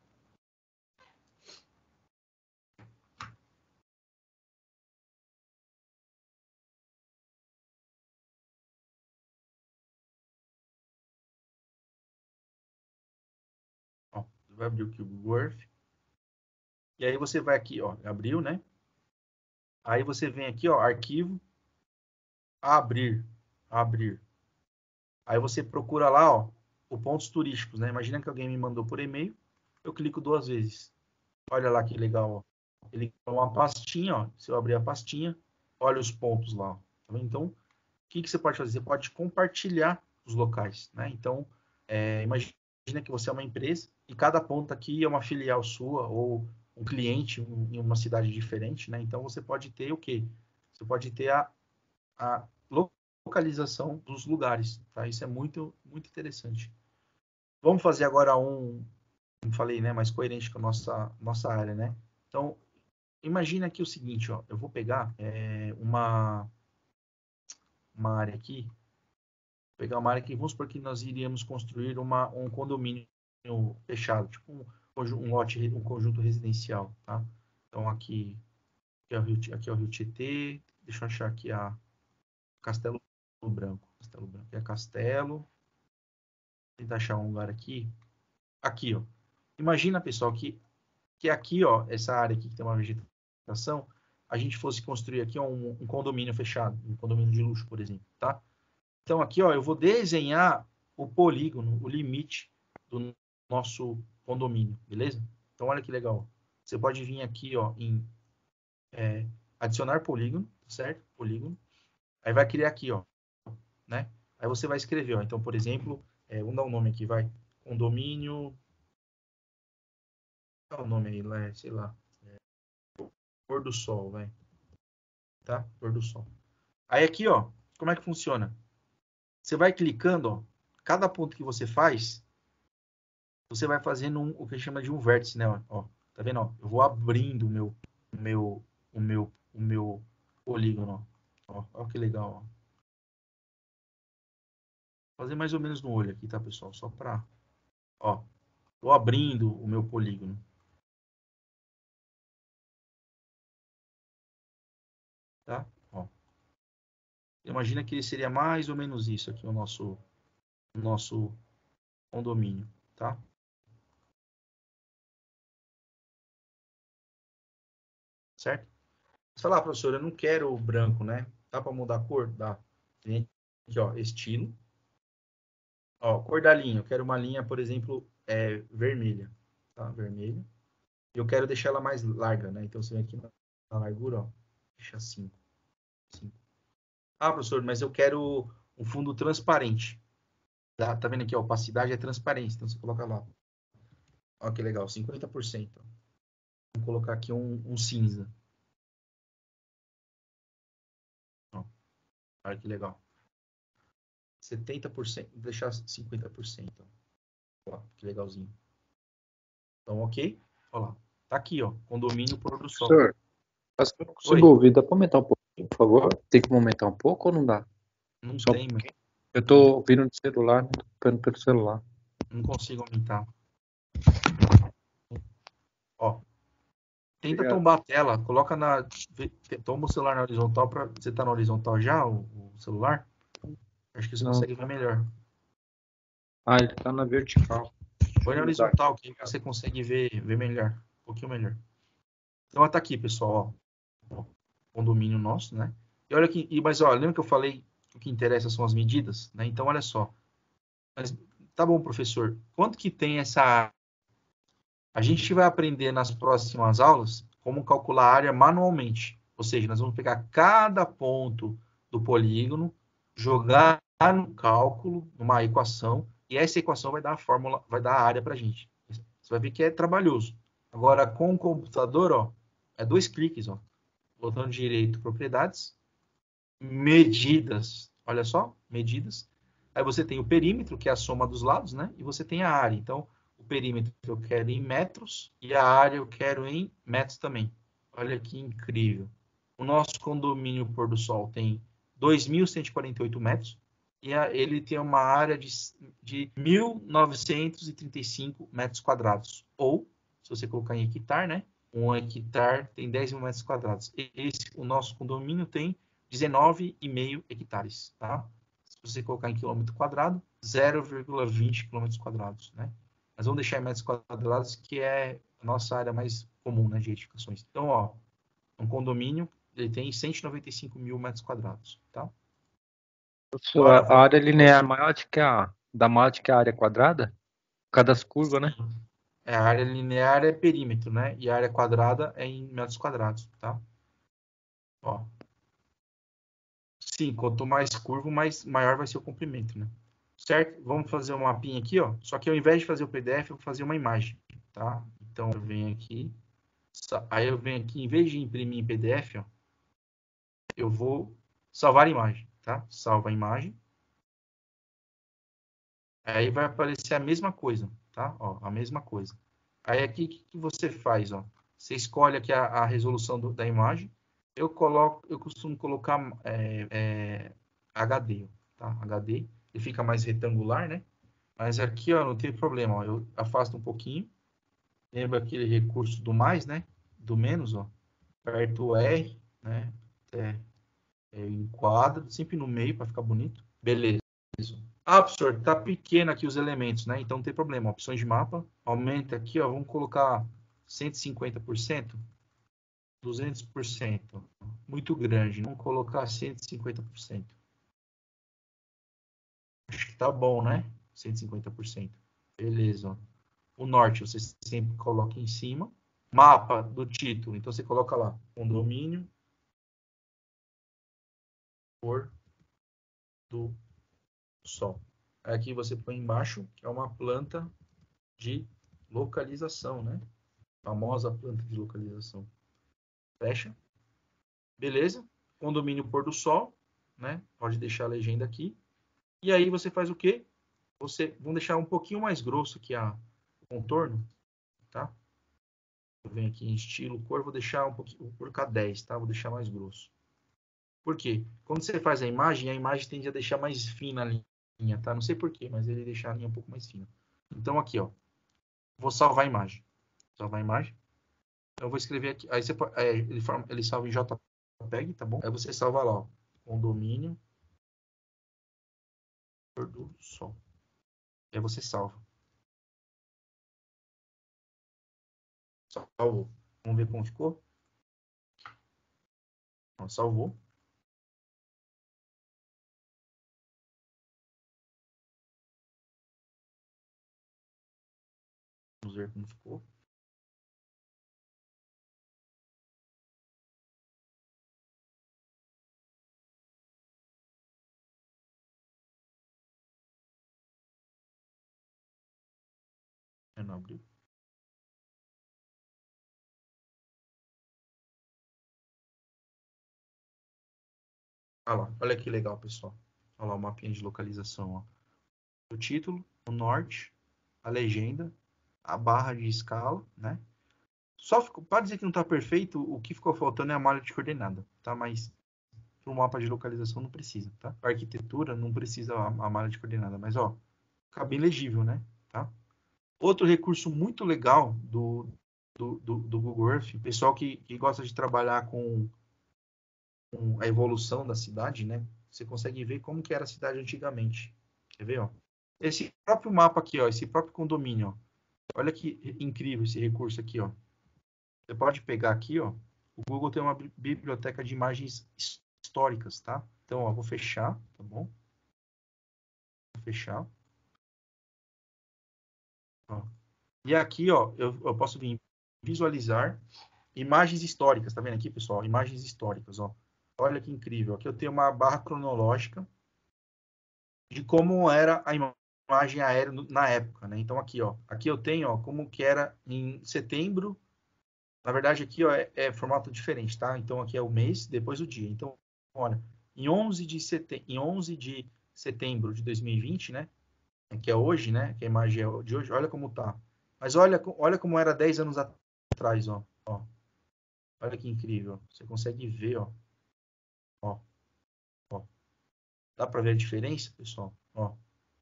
Ó, vai abrir aqui o Google Earth. E aí você vai aqui, ó, abriu, né? Aí você vem aqui, ó, arquivo, abrir. Aí você procura lá, ó, o pontos turísticos, né? Imagina que alguém me mandou por e-mail, eu clico 2 vezes. Olha lá que legal, ó. Ele é uma pastinha, ó. Se eu abrir a pastinha, olha os pontos lá, ó. Tá vendo? Então, o que você pode fazer? Você pode compartilhar os locais, né? Então, imagina que você é uma empresa e cada ponto aqui é uma filial sua ou um cliente em uma cidade diferente, né? Então, você pode ter o quê? Você pode ter a localização dos lugares, tá? Isso é muito, muito interessante. Vamos fazer agora como falei, né, mais coerente com a nossa área, né? Então, imagina aqui o seguinte, ó, eu vou pegar uma área aqui, vamos supor que nós iríamos construir um condomínio fechado, tipo um conjunto residencial, tá? Então, aqui é o Rio Tietê, deixa eu achar aqui a Castelo Branco, é Castelo, vou tentar achar um lugar aqui, ó. Imagina, pessoal, que aqui, ó, essa área aqui que tem uma vegetação, a gente fosse construir aqui ó, um condomínio fechado, um condomínio de luxo, por exemplo, tá? Então aqui, ó, eu vou desenhar o polígono, o limite do nosso condomínio, beleza? Então olha que legal. Você pode vir aqui, ó, em adicionar polígono, certo? Polígono. Aí vai criar aqui, ó, né? Aí você vai escrever, ó. Então, por exemplo, vamos dar um nome aqui, vai. Condomínio. Qual é o nome aí, sei lá. Pôr do Sol, vai. Tá? Pôr do Sol. Aí aqui, ó, como é que funciona? Você vai clicando, ó, cada ponto que você faz, você vai fazendo o que chama de um vértice, né? Ó, tá vendo? Ó, eu vou abrindo o meu polígono, ó. Ó, que legal, ó. Vou fazer mais ou menos no olho aqui, tá, pessoal? Só pra, ó, tô abrindo o meu polígono. Tá? Ó. Imagina que ele seria mais ou menos isso aqui, o nosso condomínio, tá? Certo? Você fala, professor, eu não quero o branco, né? Dá para mudar a cor? Dá. Tem aqui, ó, estilo. Ó, cor da linha. Eu quero uma linha, por exemplo, vermelha. Tá? Vermelha. E eu quero deixar ela mais larga, né? Então, você vem aqui na largura, ó. Deixa 5. Ah, professor, mas eu quero um fundo transparente. Tá vendo aqui, a opacidade é transparência. Então, você coloca lá. Ó, que legal, 50%. Vamos colocar aqui um cinza. Ó, olha que legal. 70%, deixar 50%. Ó, que legalzinho. Então, ok. Olha lá. Tá aqui, ó. Condomínio Pôr do Sol. Professor, acho que eu não consigo ouvir. Dá para aumentar um pouquinho, por favor? Tem como aumentar um pouco ou não dá? Não Só tem, mas eu tô ouvindo no celular, tô vendo pelo celular. não consigo aumentar. Ó. Tenta Obrigado. tombar a tela. Coloca na... Toma o celular na horizontal. Você tá na horizontal já, o celular? Acho que você Não. consegue ver melhor. Ah, ele tá na vertical. Põe na horizontal que você consegue ver melhor. Um pouquinho melhor. Então, tá aqui, pessoal. Ó. Condomínio nosso, né? E olha aqui. Mas, ó, lembra que eu falei que o que interessa são as medidas? Né? Então, olha só. Mas, tá bom, professor. Quanto que tem essa... A gente vai aprender nas próximas aulas como calcular a área manualmente. Ou seja, nós vamos pegar cada ponto do polígono, jogar no cálculo, numa equação, e essa equação vai dar a fórmula, vai dar a área para a gente. Você vai ver que é trabalhoso. Agora, com o computador, ó, é 2 cliques, ó. Botão direito, propriedades, medidas. Olha só, medidas. Aí você tem o perímetro, que é a soma dos lados, né? E você tem a área. Então, o perímetro eu quero em metros e a área eu quero em metros também. Olha que incrível. O nosso condomínio Pôr do Sol tem 2.148 metros e ele tem uma área de 1.935 metros quadrados. Ou, se você colocar em hectare, né? Um hectare tem 10 mil metros quadrados. O nosso condomínio tem 19,5 hectares, tá? Se você colocar em quilômetro quadrado, 0,20 quilômetros quadrados, né? Mas vamos deixar em metros quadrados, que é a nossa área mais comum, né, de edificações. Então, ó, um condomínio, ele tem 195 mil metros quadrados, tá? Professor, a área linear maior do que maior do que a área quadrada? Por causa das curvas, né? A área linear é perímetro, né? E a área quadrada é em metros quadrados, tá? Ó. Sim, quanto mais curvo, maior vai ser o comprimento, né? Certo? Vamos fazer um mapinha aqui, ó. Só que ao invés de fazer o PDF, eu vou fazer uma imagem, tá? Então, eu venho aqui. Aí eu venho aqui, em vez de imprimir em PDF, ó, eu vou salvar a imagem, tá? Salva a imagem. Aí vai aparecer a mesma coisa, tá? Ó, a mesma coisa. Aí aqui, o que você faz, ó? Você escolhe aqui a resolução da imagem. Eu costumo colocar HD, tá? HD. Ele fica mais retangular, né? Mas aqui, ó, não tem problema, ó. Eu afasto um pouquinho. Lembra aquele recurso do mais, né? Do menos, ó. Aperto o R, né? Enquadro, sempre no meio para ficar bonito. Beleza. Ah, professor, tá pequeno aqui os elementos, né? Então não tem problema. Opções de mapa. Aumenta aqui, ó. Vamos colocar 150%. 200%. Muito grande. Vamos colocar 150%. Acho que tá bom, né? 150%. Beleza. Ó. O norte você sempre coloca em cima. Mapa do título. Então você coloca lá. Condomínio Pôr do Sol. Aqui você põe embaixo, que é uma planta de localização, né? Famosa planta de localização. Fecha. Beleza? Condomínio Pôr do Sol, né? Pode deixar a legenda aqui. E aí você faz o quê? Vamos deixar um pouquinho mais grosso aqui o contorno, tá? Eu venho aqui em estilo, cor, vou deixar um pouquinho, vou colocar 10, tá? Vou deixar mais grosso. Por quê? Quando você faz a imagem tende a deixar mais fina a linha, tá? Não sei por quê, mas ele deixa a linha um pouco mais fina. Então aqui, ó, vou salvar a imagem. Salvar a imagem. Eu vou escrever aqui, aí você ele salva em JPEG, tá bom? Aí você salva lá, ó, condomínio Pôr do Sol. Aí você salva. Salvou. Vamos ver como ficou. Ó, salvou. Vamos ver como ficou. Não abriu. Olha lá, olha que legal, pessoal. Olha lá o mapinha de localização. Ó. O título, o norte, a legenda, a barra de escala, né? para dizer que não está perfeito, o que ficou faltando é a malha de coordenada, tá? Mas para o mapa de localização não precisa, tá? Para arquitetura não precisa a malha de coordenada, mas ó, fica bem legível, né? Tá? Outro recurso muito legal do Google Earth, pessoal que gosta de trabalhar com a evolução da cidade, né? Você consegue ver como que era a cidade antigamente. Quer ver, ó? Esse próprio mapa aqui, ó, esse próprio condomínio, ó. Olha que incrível esse recurso aqui, ó. Você pode pegar aqui, ó. O Google tem uma biblioteca de imagens históricas, tá? Então, ó, vou fechar, tá bom? Vou fechar. Ó. E aqui, ó, eu posso vir visualizar imagens históricas, tá vendo aqui, pessoal? Imagens históricas, ó. Olha que incrível. Aqui eu tenho uma barra cronológica de como era a imagem aérea na época, né? Então aqui, ó, aqui eu tenho, ó, como que era em setembro. Na verdade aqui, ó, é formato diferente, tá? Então aqui é o mês, depois o dia. Então, olha, em 11 de setembro de 2020, né? Que é hoje, né? Que a imagem é de hoje. Olha como tá. Mas olha como era 10 anos atrás, ó. Olha que incrível. Você consegue ver, ó. Ó, ó. Dá para ver a diferença, pessoal? Ó.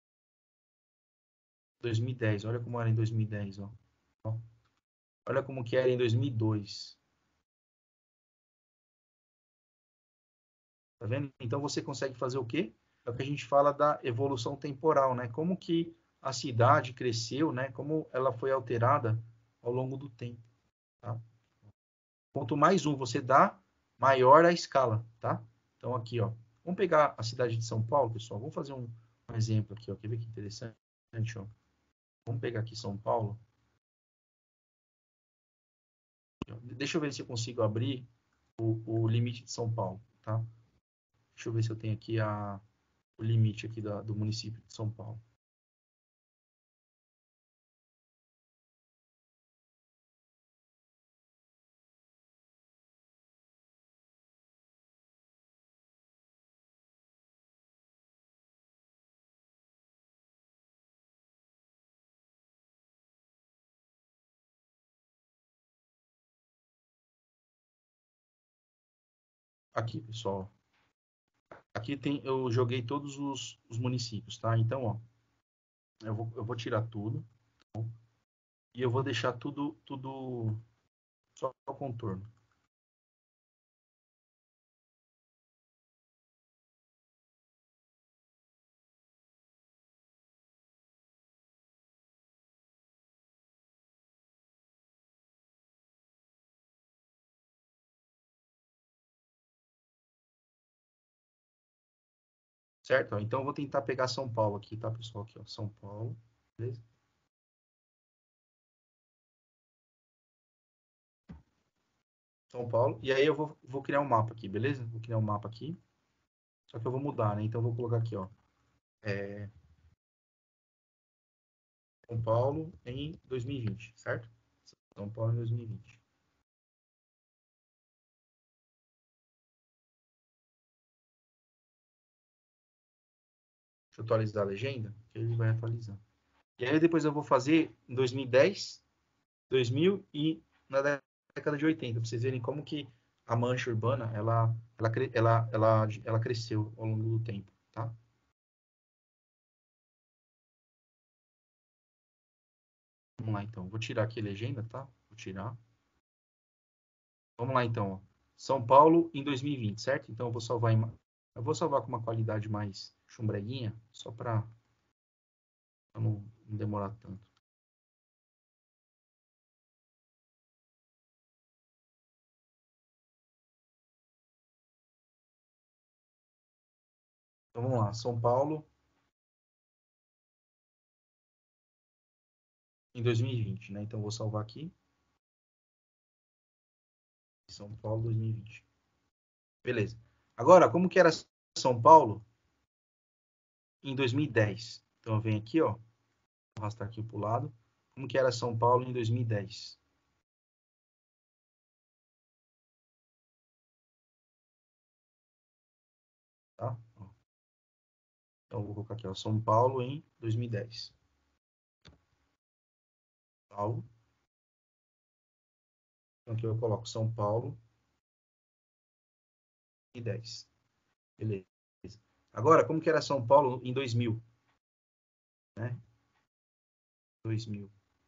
2010, olha como era em 2010, ó. Ó. Olha como que era em 2002. Tá vendo? Então você consegue fazer o quê? É o que a gente fala da evolução temporal, né? Como que a cidade cresceu, né? Como ela foi alterada ao longo do tempo, tá? Quanto mais um você dá, maior a escala, tá? Então aqui, ó. Vamos pegar a cidade de São Paulo, pessoal. Vamos fazer um exemplo aqui, ó. Quer ver que interessante, ó? Vamos pegar aqui São Paulo. Deixa eu ver se eu consigo abrir o limite de São Paulo, tá? Deixa eu ver se eu tenho aqui o limite aqui do município de São Paulo. Aqui, pessoal. Aqui tem, eu joguei todos os municípios, tá? Então, ó, eu vou tirar tudo, tá? E eu vou deixar tudo só o contorno. Certo? Então eu vou tentar pegar São Paulo aqui, tá, pessoal? Aqui, ó, São Paulo, beleza? São Paulo. E aí eu vou criar um mapa aqui, beleza? Vou criar um mapa aqui. Só que eu vou mudar, né? Então eu vou colocar aqui, ó. São Paulo em 2020, certo? São Paulo em 2020. Deixa eu atualizar a legenda, que ele vai atualizar. E aí depois eu vou fazer em 2010, 2000 e na década de 80, para vocês verem como que a mancha urbana, ela cresceu ao longo do tempo, tá? Vamos lá, então. Vou tirar aqui a legenda, tá? Vou tirar. Vamos lá, então. Ó. São Paulo em 2020, certo? Então, eu vou salvar com uma qualidade mais chumbreguinha, só para não demorar tanto. Então, vamos lá. São Paulo em 2020, né? Então, eu vou salvar aqui. São Paulo 2020. Beleza. Agora, como que era São Paulo em 2010? Então, eu venho aqui, ó. Vou arrastar aqui para o lado. Como que era São Paulo em 2010? Tá? Então, vou colocar aqui, ó. São Paulo em 2010. Paulo. Então aqui eu coloco São Paulo e 10. Beleza. Agora, como que era São Paulo em 2000? Né? 2000.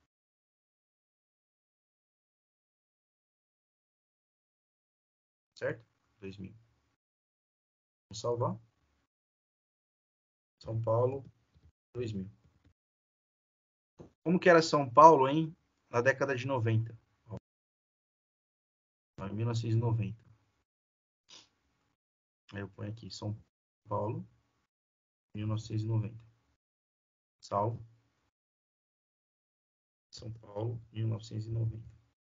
Certo? 2000. Vou salvar. São Paulo, 2000. Como que era São Paulo na década de 90? Ó, em 1990. Aí eu ponho aqui São Paulo, 1990. Salvo. São Paulo, 1990.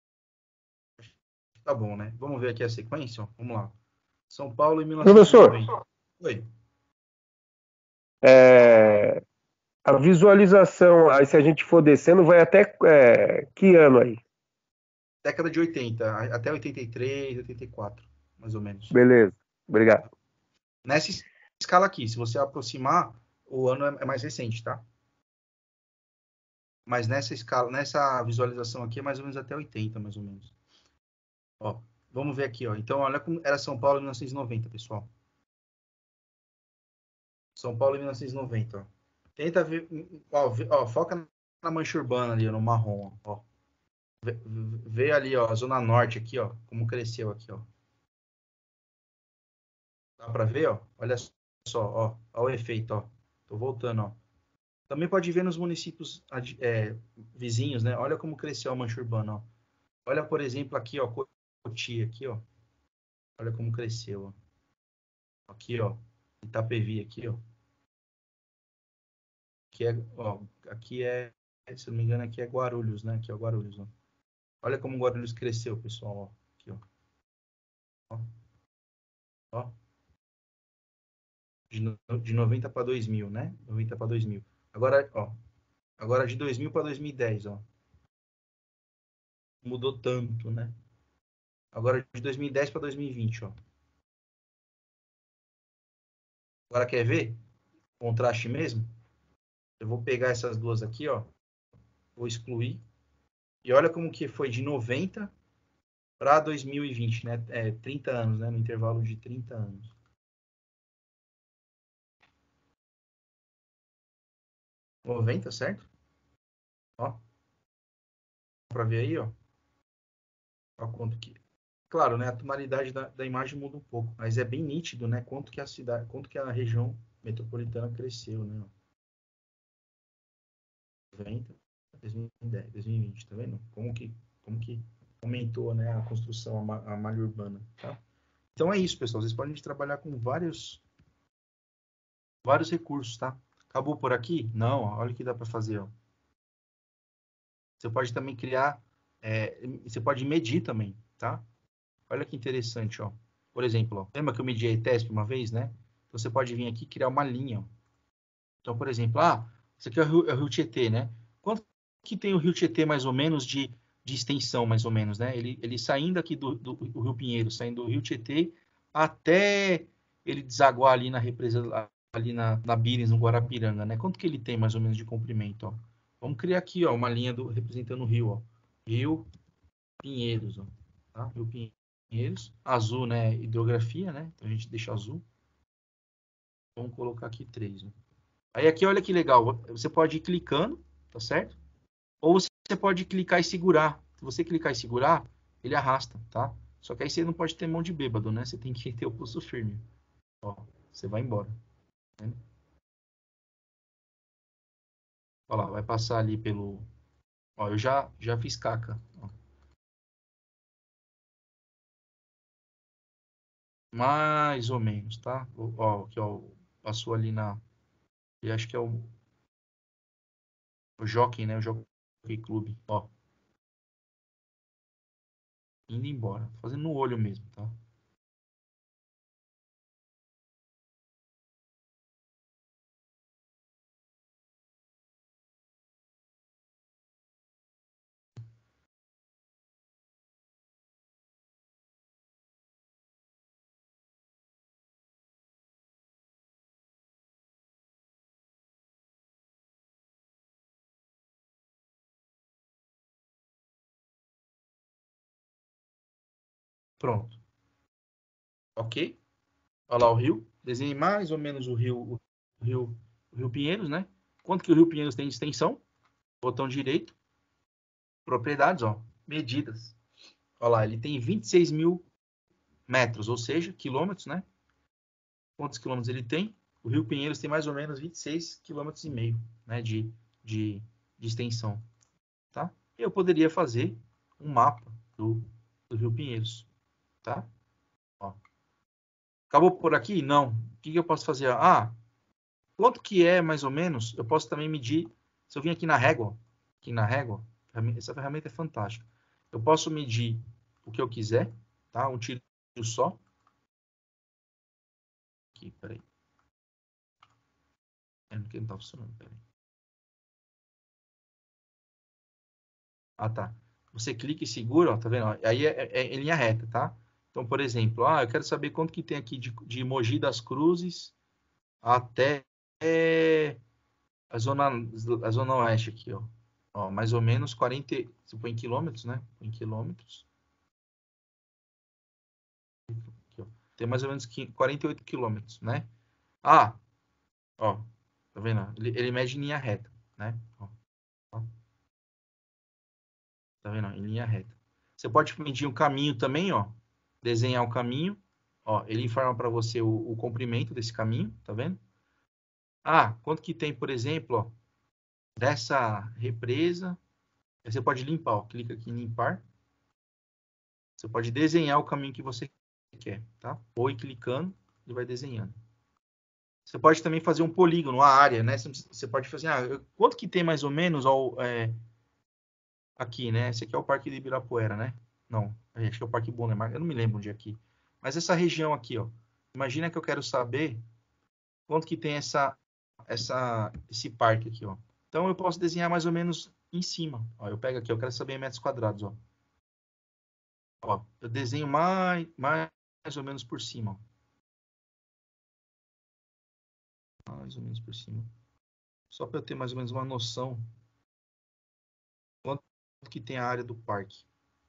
Tá bom, né? Vamos ver aqui a sequência? Ó. Vamos lá. São Paulo em Professor, 1990. Oi. a visualização, aí se a gente for descendo, vai até que ano aí? Década de 80, até 83, 84, mais ou menos. Beleza, obrigado. Nessa escala aqui, se você aproximar, o ano é mais recente, tá? Mas nessa escala, nessa visualização aqui é mais ou menos até 80, mais ou menos. Ó, vamos ver aqui, ó. Então, olha como era São Paulo em 1990, pessoal. São Paulo em 1990, ó. Tenta ver, ó, foca na mancha urbana ali, no marrom, ó. Vê ali, ó, a zona norte aqui, ó, como cresceu aqui, ó. Dá para ver, ó? Olha só, ó, ó o efeito, ó. Tô voltando, ó. Também pode ver nos municípios vizinhos, né? Olha como cresceu a mancha urbana, ó. Olha, por exemplo, aqui, ó, Cotia, aqui, ó. Olha como cresceu, ó. Aqui, ó, Itapevi, aqui, ó. Aqui é, ó, aqui é, se eu não me engano, aqui é Guarulhos, né? Aqui é Guarulhos, ó. Olha como Guarulhos cresceu, pessoal, ó. Aqui, ó. Ó, ó. De 90 para 2000, né? 90 para 2000. Agora, ó. Agora de 2000 para 2010, ó. Mudou tanto, né? Agora de 2010 para 2020, ó. Agora quer ver? Contraste mesmo? Eu vou pegar essas duas aqui, ó. Vou excluir. E olha como que foi de 90 para 2020, né? 30 anos, né? No intervalo de 30 anos. Noventa, certo? Ó, para ver aí, ó. Ó quanto que. Claro, né? A tonalidade da imagem muda um pouco, mas é bem nítido, né? Quanto que a cidade, quanto que a região metropolitana cresceu, né? 90, 2010, 2020, tá vendo? Como que aumentou, né, a construção, a malha urbana, tá? Então é isso, pessoal. Vocês podem trabalhar com vários recursos, tá? Acabou por aqui? Não, ó, olha o que dá para fazer, ó. Você pode também criar, você pode medir também, tá? Olha que interessante, ó. Por exemplo, ó, lembra que eu medi a ETESP uma vez, né? Então você pode vir aqui e criar uma linha, ó. Então, por exemplo, esse aqui é o Rio Tietê, né? Quanto que tem o Rio Tietê, mais ou menos, de extensão, mais ou menos, né? Ele saindo aqui do Rio Pinheiro, saindo do Rio Tietê, até ele desaguar ali na represa, ali na Bires, no Guarapiranga, né? Quanto que ele tem, mais ou menos, de comprimento, ó? Vamos criar aqui, ó, uma linha representando o rio, ó. Rio Pinheiros, ó. Tá? Rio Pinheiros. Azul, né? Hidrografia, né? Então a gente deixa azul. Vamos colocar aqui 3, ó. Aí aqui, olha que legal, você pode ir clicando, tá certo? Ou você pode clicar e segurar. Se você clicar e segurar, ele arrasta, tá? Só que aí você não pode ter mão de bêbado, né? Você tem que ter o pulso firme. Ó, você vai embora. Né? Olha lá, vai passar ali pelo... Ó, eu já fiz caca. Ó. Mais ou menos, tá? Ó, aqui, ó, passou ali eu acho que é o Jockey, né? O Jockey Club. Ó, indo embora. Fazendo no olho mesmo, tá? Pronto. Ok? Olha lá o rio. Desenhei mais ou menos o rio Pinheiros, né? Quanto que o rio Pinheiros tem de extensão? Botão direito. Propriedades, ó. Medidas. Olha lá, ele tem 26 mil metros, ou seja, quilômetros, né? Quantos quilômetros ele tem? O rio Pinheiros tem mais ou menos 26,5 quilômetros, né? De extensão, tá? Eu poderia fazer um mapa do rio Pinheiros, tá? Ó. Acabou por aqui? Não. O que eu posso fazer? Ah, quanto que é, mais ou menos, eu posso também medir, se eu vim aqui na régua, essa ferramenta é fantástica. Eu posso medir o que eu quiser, tá? Um tiro só. Aqui, peraí. Porque não tá funcionando, peraí. Ah, tá. Você clica e segura, ó, tá vendo? Aí é em linha reta, tá? Então, por exemplo, eu quero saber quanto que tem aqui de Mogi das Cruzes até a zona oeste aqui, ó. Ó, mais ou menos 40, se põe em quilômetros, né? Em quilômetros. Aqui, ó. Tem mais ou menos 48 quilômetros, né? Ah, ó, tá vendo? Ele mede em linha reta, né? Ó, ó. Tá vendo? Em linha reta. Você pode medir um caminho também, ó. Desenhar o caminho. Ó, ele informa para você o comprimento desse caminho, tá vendo? Ah, quanto que tem, por exemplo, ó, dessa represa. Aí você pode limpar, ó. Clica aqui em limpar. Você pode desenhar o caminho que você quer, tá? Ou ir clicando e vai desenhando. Você pode também fazer um polígono, a área, né? Você pode fazer, quanto que tem mais ou menos aqui, né? Esse aqui é o Parque de Ibirapuera, né? Não, acho que é o Parque Bonnemar, eu não me lembro onde é aqui. Mas essa região aqui, ó. Imagina que eu quero saber quanto que tem esse parque aqui, ó. Então eu posso desenhar mais ou menos em cima. Ó, eu pego aqui, eu quero saber em metros quadrados, ó. Ó, eu desenho mais ou menos por cima, ó. Mais ou menos por cima. Só para eu ter mais ou menos uma noção quanto que tem a área do parque.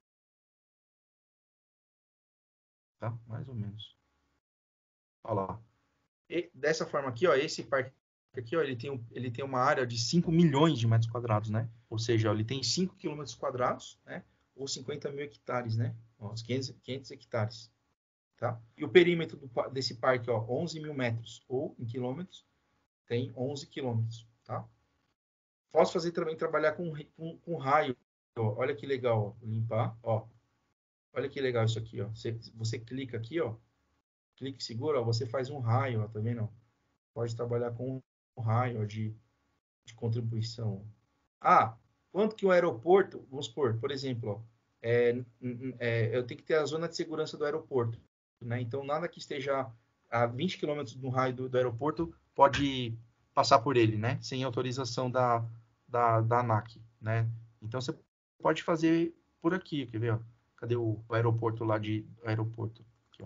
Tá? Mais ou menos. Olha lá. E dessa forma aqui, ó, esse parque aqui, ó, ele tem uma área de 5 milhões de metros quadrados, né? Ou seja, ó, ele tem 5 quilômetros quadrados, né? Ou 50 mil hectares, né? Ó, 500 hectares, tá? E o perímetro desse parque, ó, 11 mil metros, ou em quilômetros, tem 11 quilômetros, tá? Posso fazer também, trabalhar com raio. Ó, olha que legal, ó, limpar, ó. Olha que legal isso aqui, ó. Você clica aqui, ó. Clique e segura, ó, você faz um raio, ó, tá vendo? Pode trabalhar com um raio ó, de contribuição. Ah, quanto que o aeroporto, vamos supor, por exemplo, ó, eu tenho que ter a zona de segurança do aeroporto, né? Então, nada que esteja a 20 quilômetros do raio do aeroporto pode passar por ele, né? Sem autorização da ANAC, né? Então, você pode fazer por aqui, quer ver? Ó? Cadê o aeroporto lá de aeroporto? Aqui, ó.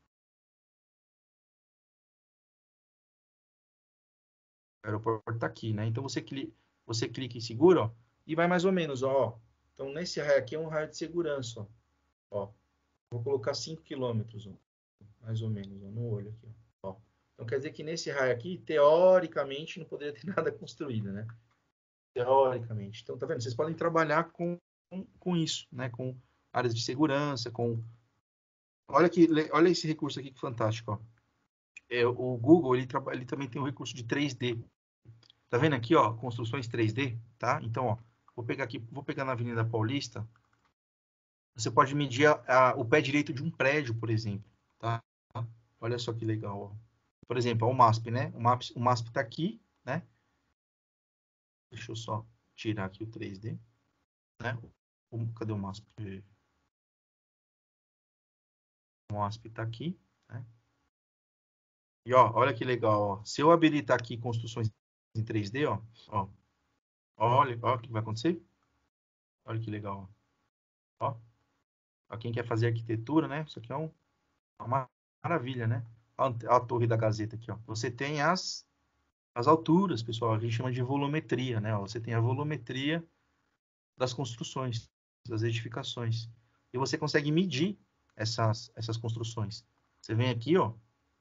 O aeroporto tá aqui, né? Então, você clica e segura, ó, e vai mais ou menos, ó. Então, nesse raio aqui é um raio de segurança, ó. Ó, vou colocar 5 quilômetros, ó, mais ou menos, ó, no olho aqui, ó. Então, quer dizer que nesse raio aqui, teoricamente, não poderia ter nada construído, né? Teoricamente. Então, tá vendo? Vocês podem trabalhar com isso, né? Com áreas de segurança, com... Olha esse recurso aqui que fantástico, ó. O Google, ele também tem um recurso de 3D. Tá vendo aqui, ó? Construções 3D, tá? Então, ó, vou pegar na Avenida Paulista. Você pode medir o pé direito de um prédio, por exemplo, tá? Olha só que legal, ó. Por exemplo, ó, o MASP, né? O MASP tá aqui, né? Deixa eu só tirar aqui o 3D, né? Cadê o MASP? O MASP tá aqui, né? E ó, olha que legal, ó. Se eu habilitar aqui construções em 3D, olha o que vai acontecer. Olha que legal, ó. Para quem quer fazer arquitetura, né? Isso aqui é uma maravilha, né? Olha a torre da Gazeta aqui, ó. Você tem as alturas, pessoal. A gente chama de volumetria, né? Você tem a volumetria das construções, das edificações. E você consegue medir essas construções. Você vem aqui, ó.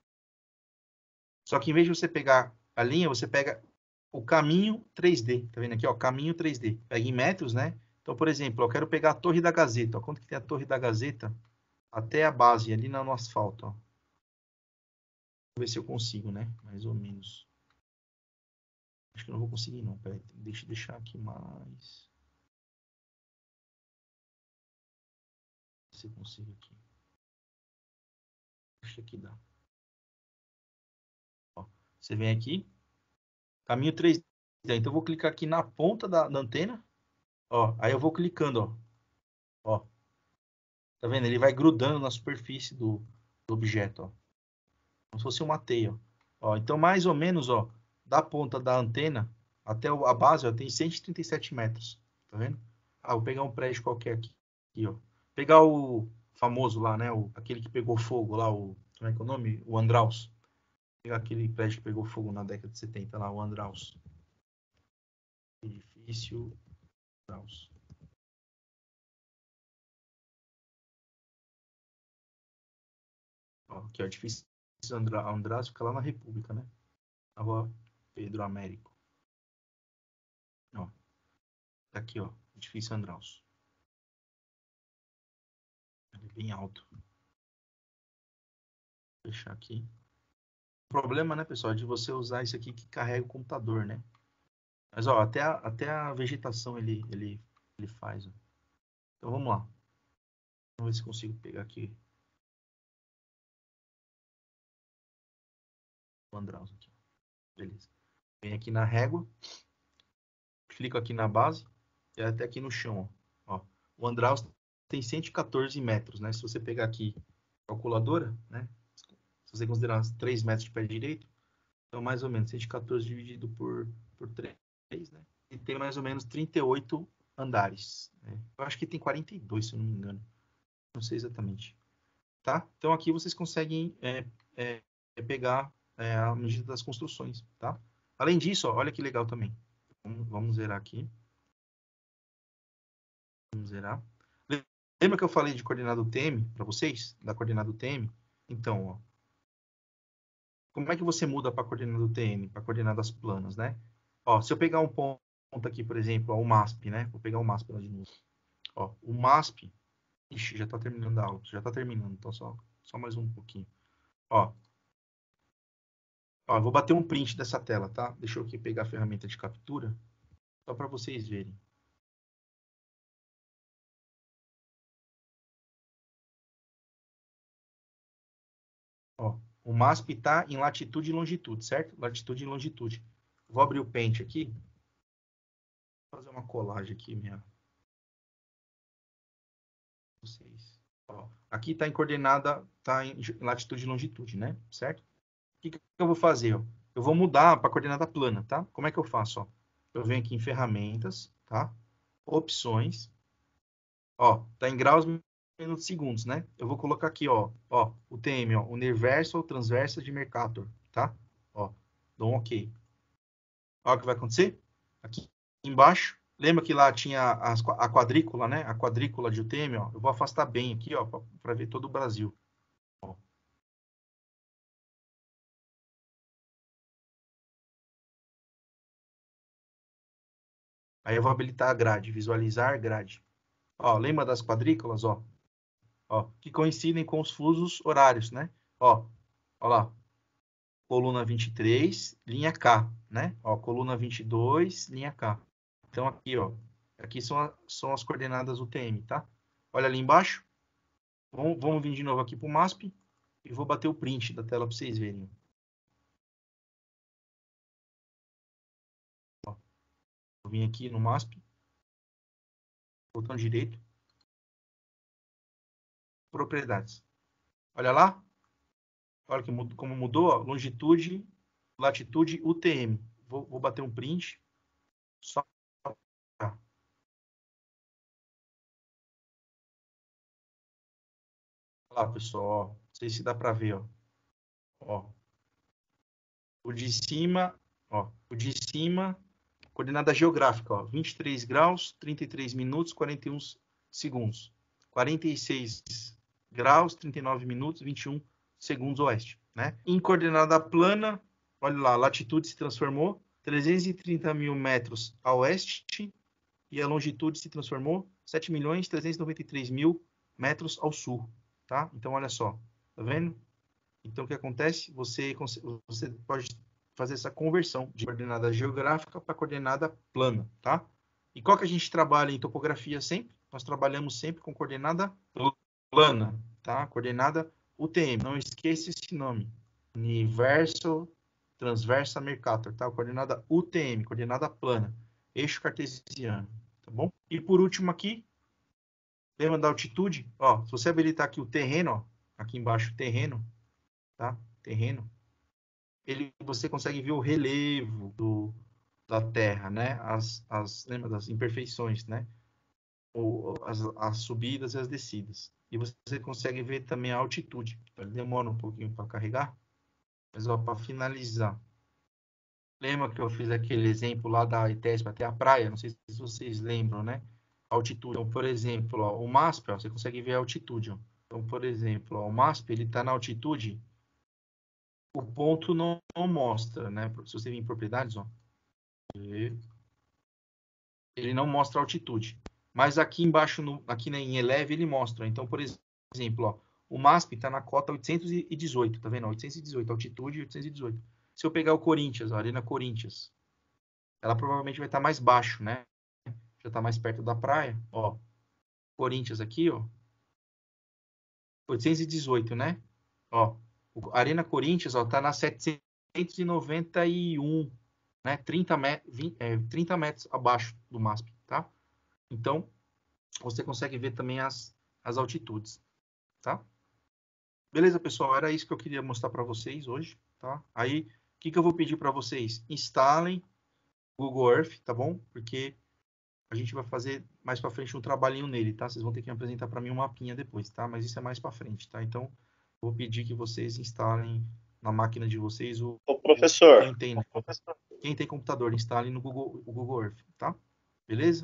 Só que em vez de você pegar a linha, você pega o caminho 3D. Tá vendo aqui, ó? Caminho 3D. Pega em metros, né? Então, por exemplo, eu quero pegar a Torre da Gazeta. Ó. Quanto que tem a Torre da Gazeta? Até a base, ali no asfalto, ó. Vou ver se eu consigo, né? Mais ou menos. Acho que eu não vou conseguir, não. Peraí, deixa eu deixar aqui mais. Se eu consigo aqui. Acho que aqui dá. Ó, você vem aqui. Caminho 3D. Então, eu vou clicar aqui na ponta da antena. Ó, aí eu vou clicando, ó. Ó. Tá vendo? Ele vai grudando na superfície do objeto, ó. Como se fosse uma teia, ó. Então, mais ou menos, ó, da ponta da antena até a base, ó, tem 137 metros. Tá vendo? Ah, vou pegar um prédio qualquer aqui, ó. Pegar o famoso lá, né? Aquele que pegou fogo lá, como é que é o nome? O Andraus. Pegar aquele prédio que pegou fogo na década de 70 lá, o Andraus. Edifício Andraus. Ó, aqui, ó, edifício Andraus fica lá na República, né? Na rua Pedro Américo. Ó, tá aqui, ó, edifício Andraus. Ele é bem alto. Vou fechar aqui. O problema, né, pessoal, é de você usar isso aqui que carrega o computador, né? Mas, ó, até a vegetação ele faz, ó. Então, vamos lá. Vamos ver se consigo pegar aqui o Andraus aqui. Beleza. Vem aqui na régua. Clico aqui na base. E até aqui no chão, ó. Ó, o Andraus tem 114 metros, né? Se você pegar aqui a calculadora, né? Se você considerar 3 metros de pé direito, então mais ou menos 114 dividido por 3, né? E tem mais ou menos 38 andares, né? Eu acho que tem 42, se eu não me engano. Não sei exatamente. Tá? Então aqui vocês conseguem pegar a medida das construções, tá? Além disso, ó, olha que legal também. Vamos zerar aqui. Vamos zerar. Lembra que eu falei de coordenada UTM para vocês? Da coordenada UTM? Então, ó, como é que você muda para a coordenada UTM? Para coordenadas planas, né? Ó, se eu pegar um ponto aqui, por exemplo, ó, o MASP, né? Vou pegar o MASP lá de novo. Ó, o MASP... Ixi, já está terminando a aula. Já está terminando, então só mais um pouquinho. Ó, eu vou bater um print dessa tela, tá? Deixa eu aqui pegar a ferramenta de captura, só para vocês verem. Ó, o MASP está em latitude e longitude, certo? Latitude e longitude. Vou abrir o Paint aqui. Vou fazer uma colagem aqui, vocês. Ó, aqui está em coordenada, está em latitude e longitude, né? Certo? O que eu vou fazer? Ó? Eu vou mudar para coordenada plana, tá? Como é que eu faço? Ó? Eu venho aqui em ferramentas, tá? Opções. Ó, tá em graus, minutos, segundos, né? Eu vou colocar aqui, ó, o TM, ó, Universal Transversal de Mercator, tá? Ó, dou um OK. Olha o que vai acontecer. Aqui embaixo, lembra que lá tinha a quadrícula, né? A quadrícula de UTM, ó. Eu vou afastar bem aqui, ó, para ver todo o Brasil. Ó. Aí eu vou habilitar a grade, visualizar grade. Ó, lembra das quadrículas, ó? Ó, que coincidem com os fusos horários, né? Ó lá. Coluna 23, linha K, né? Ó, coluna 22, linha K. Então aqui, ó, aqui são as coordenadas UTM, tá? Olha ali embaixo. Vamos vir de novo aqui para o MASP e vou bater o print da tela para vocês verem. Ó, vou vir aqui no MASP, botão direito, propriedades. Olha lá. Olha como mudou, ó, longitude, latitude, UTM. Vou bater um print. Só. Olha lá, pessoal, ó. Não sei se dá para ver, ó. Ó. O de cima, coordenada geográfica, ó, 23 graus, 33 minutos, 41 segundos. 46 graus, 39 minutos, 21 segundos oeste, né? Em coordenada plana, olha lá, a latitude se transformou 330 mil metros a oeste e a longitude se transformou 7.393.000 metros ao sul, tá? Então, olha só, tá vendo? Então, o que acontece? Você pode fazer essa conversão de coordenada geográfica para coordenada plana, tá? E qual que a gente trabalha em topografia sempre? Nós trabalhamos sempre com coordenada plana, tá? Coordenada UTM. Não esqueça esse nome. Universal Transversa Mercator, tá? Coordenada UTM, coordenada plana. Eixo cartesiano, tá bom? E por último aqui, lembra da altitude? Ó, se você habilitar aqui o terreno, ó, aqui embaixo, terreno, tá? Terreno. Você consegue ver o relevo da Terra, né? Lembra das imperfeições, né? As subidas e as descidas. E você consegue ver também a altitude. Demora um pouquinho para carregar, mas para finalizar. Lembra que eu fiz aquele exemplo lá da ITESP até a praia? Não sei se vocês lembram, né? Altitude. Então, por exemplo, ó, o MASP, ó, você consegue ver a altitude. Ó. Então, por exemplo, ó, o MASP ele está na altitude. O ponto não mostra, né? Se você vir em propriedades, ó, ele não mostra a altitude. Mas aqui embaixo, aqui em Eleve, ele mostra. Então, por exemplo, ó, o MASP está na cota 818, tá vendo? 818, altitude 818. Se eu pegar o Corinthians, a Arena Corinthians, ela provavelmente vai estar mais baixo, né? Já está mais perto da praia. Ó, Corinthians aqui, ó, 818, né? Ó, a Arena Corinthians, ó, tá na 791, né? 30 metros abaixo do MASP, tá? Então, você consegue ver também as altitudes, tá? Beleza, pessoal? Era isso que eu queria mostrar para vocês hoje, tá? Aí, o que eu vou pedir para vocês? Instalem Google Earth, tá bom? Porque a gente vai fazer mais para frente um trabalhinho nele, tá? Vocês vão ter que apresentar para mim um mapinha depois, tá? Mas isso é mais para frente, tá? Então, vou pedir que vocês instalem na máquina de vocês Ô, professor. Quem tem computador, instalem no Google Earth, tá? Beleza?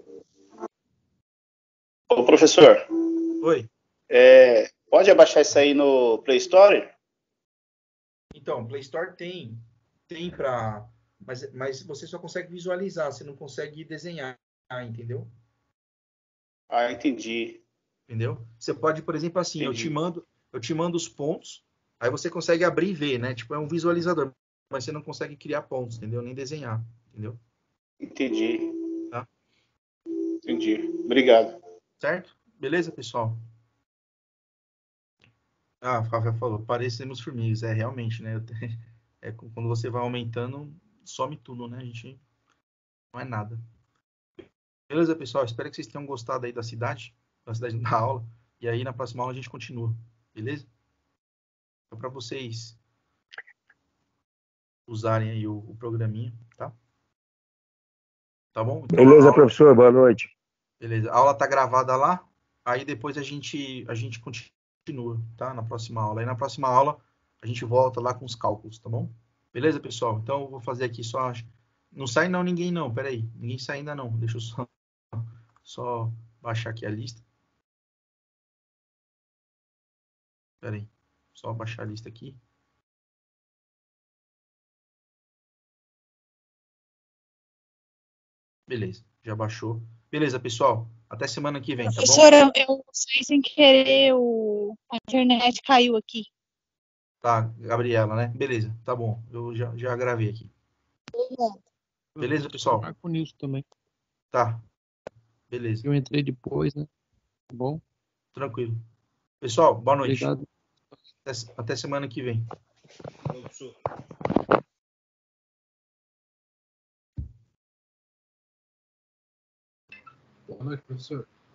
Ô, professor. Oi. Pode abaixar isso aí no Play Store? Então, Play Store tem para... Mas você só consegue visualizar, você não consegue desenhar, entendeu? Ah, entendi. Entendeu? Você pode, por exemplo, assim, eu te mando os pontos, aí você consegue abrir e ver, né? Tipo, é um visualizador, mas você não consegue criar pontos, entendeu? Nem desenhar, entendeu? Entendi. Tá? Entendi. Obrigado. Certo? Beleza, pessoal? Ah, o Rafael falou, parecemos formigas. É, realmente, né? Quando você vai aumentando, some tudo, né? A gente não é nada. Beleza, pessoal? Espero que vocês tenham gostado aí da cidade da aula. E aí, na próxima aula, a gente continua. Beleza? Então, para vocês usarem aí o programinha, tá? Tá bom? Então, Beleza, professor? Boa noite. Beleza. A aula tá gravada lá. Aí depois a gente continua, tá? Na próxima aula. Aí na próxima aula a gente volta lá com os cálculos, tá bom? Beleza, pessoal? Então eu vou fazer aqui só... Não sai não ninguém não, peraí. Ninguém sai ainda não. Deixa eu só baixar aqui a lista. Peraí. Só baixar a lista aqui. Beleza, já baixou. Beleza, pessoal. Até semana que vem, tá bom? Professora, eu saí sem querer, a internet caiu aqui. Tá, Gabriela, né? Beleza, tá bom. Eu já gravei aqui. Beleza, pessoal? Marco nisso também. Tá. Beleza. Eu entrei depois, né? Tá bom? Tranquilo. Pessoal, boa noite. Obrigado. Até semana que vem. Boa noite, professor.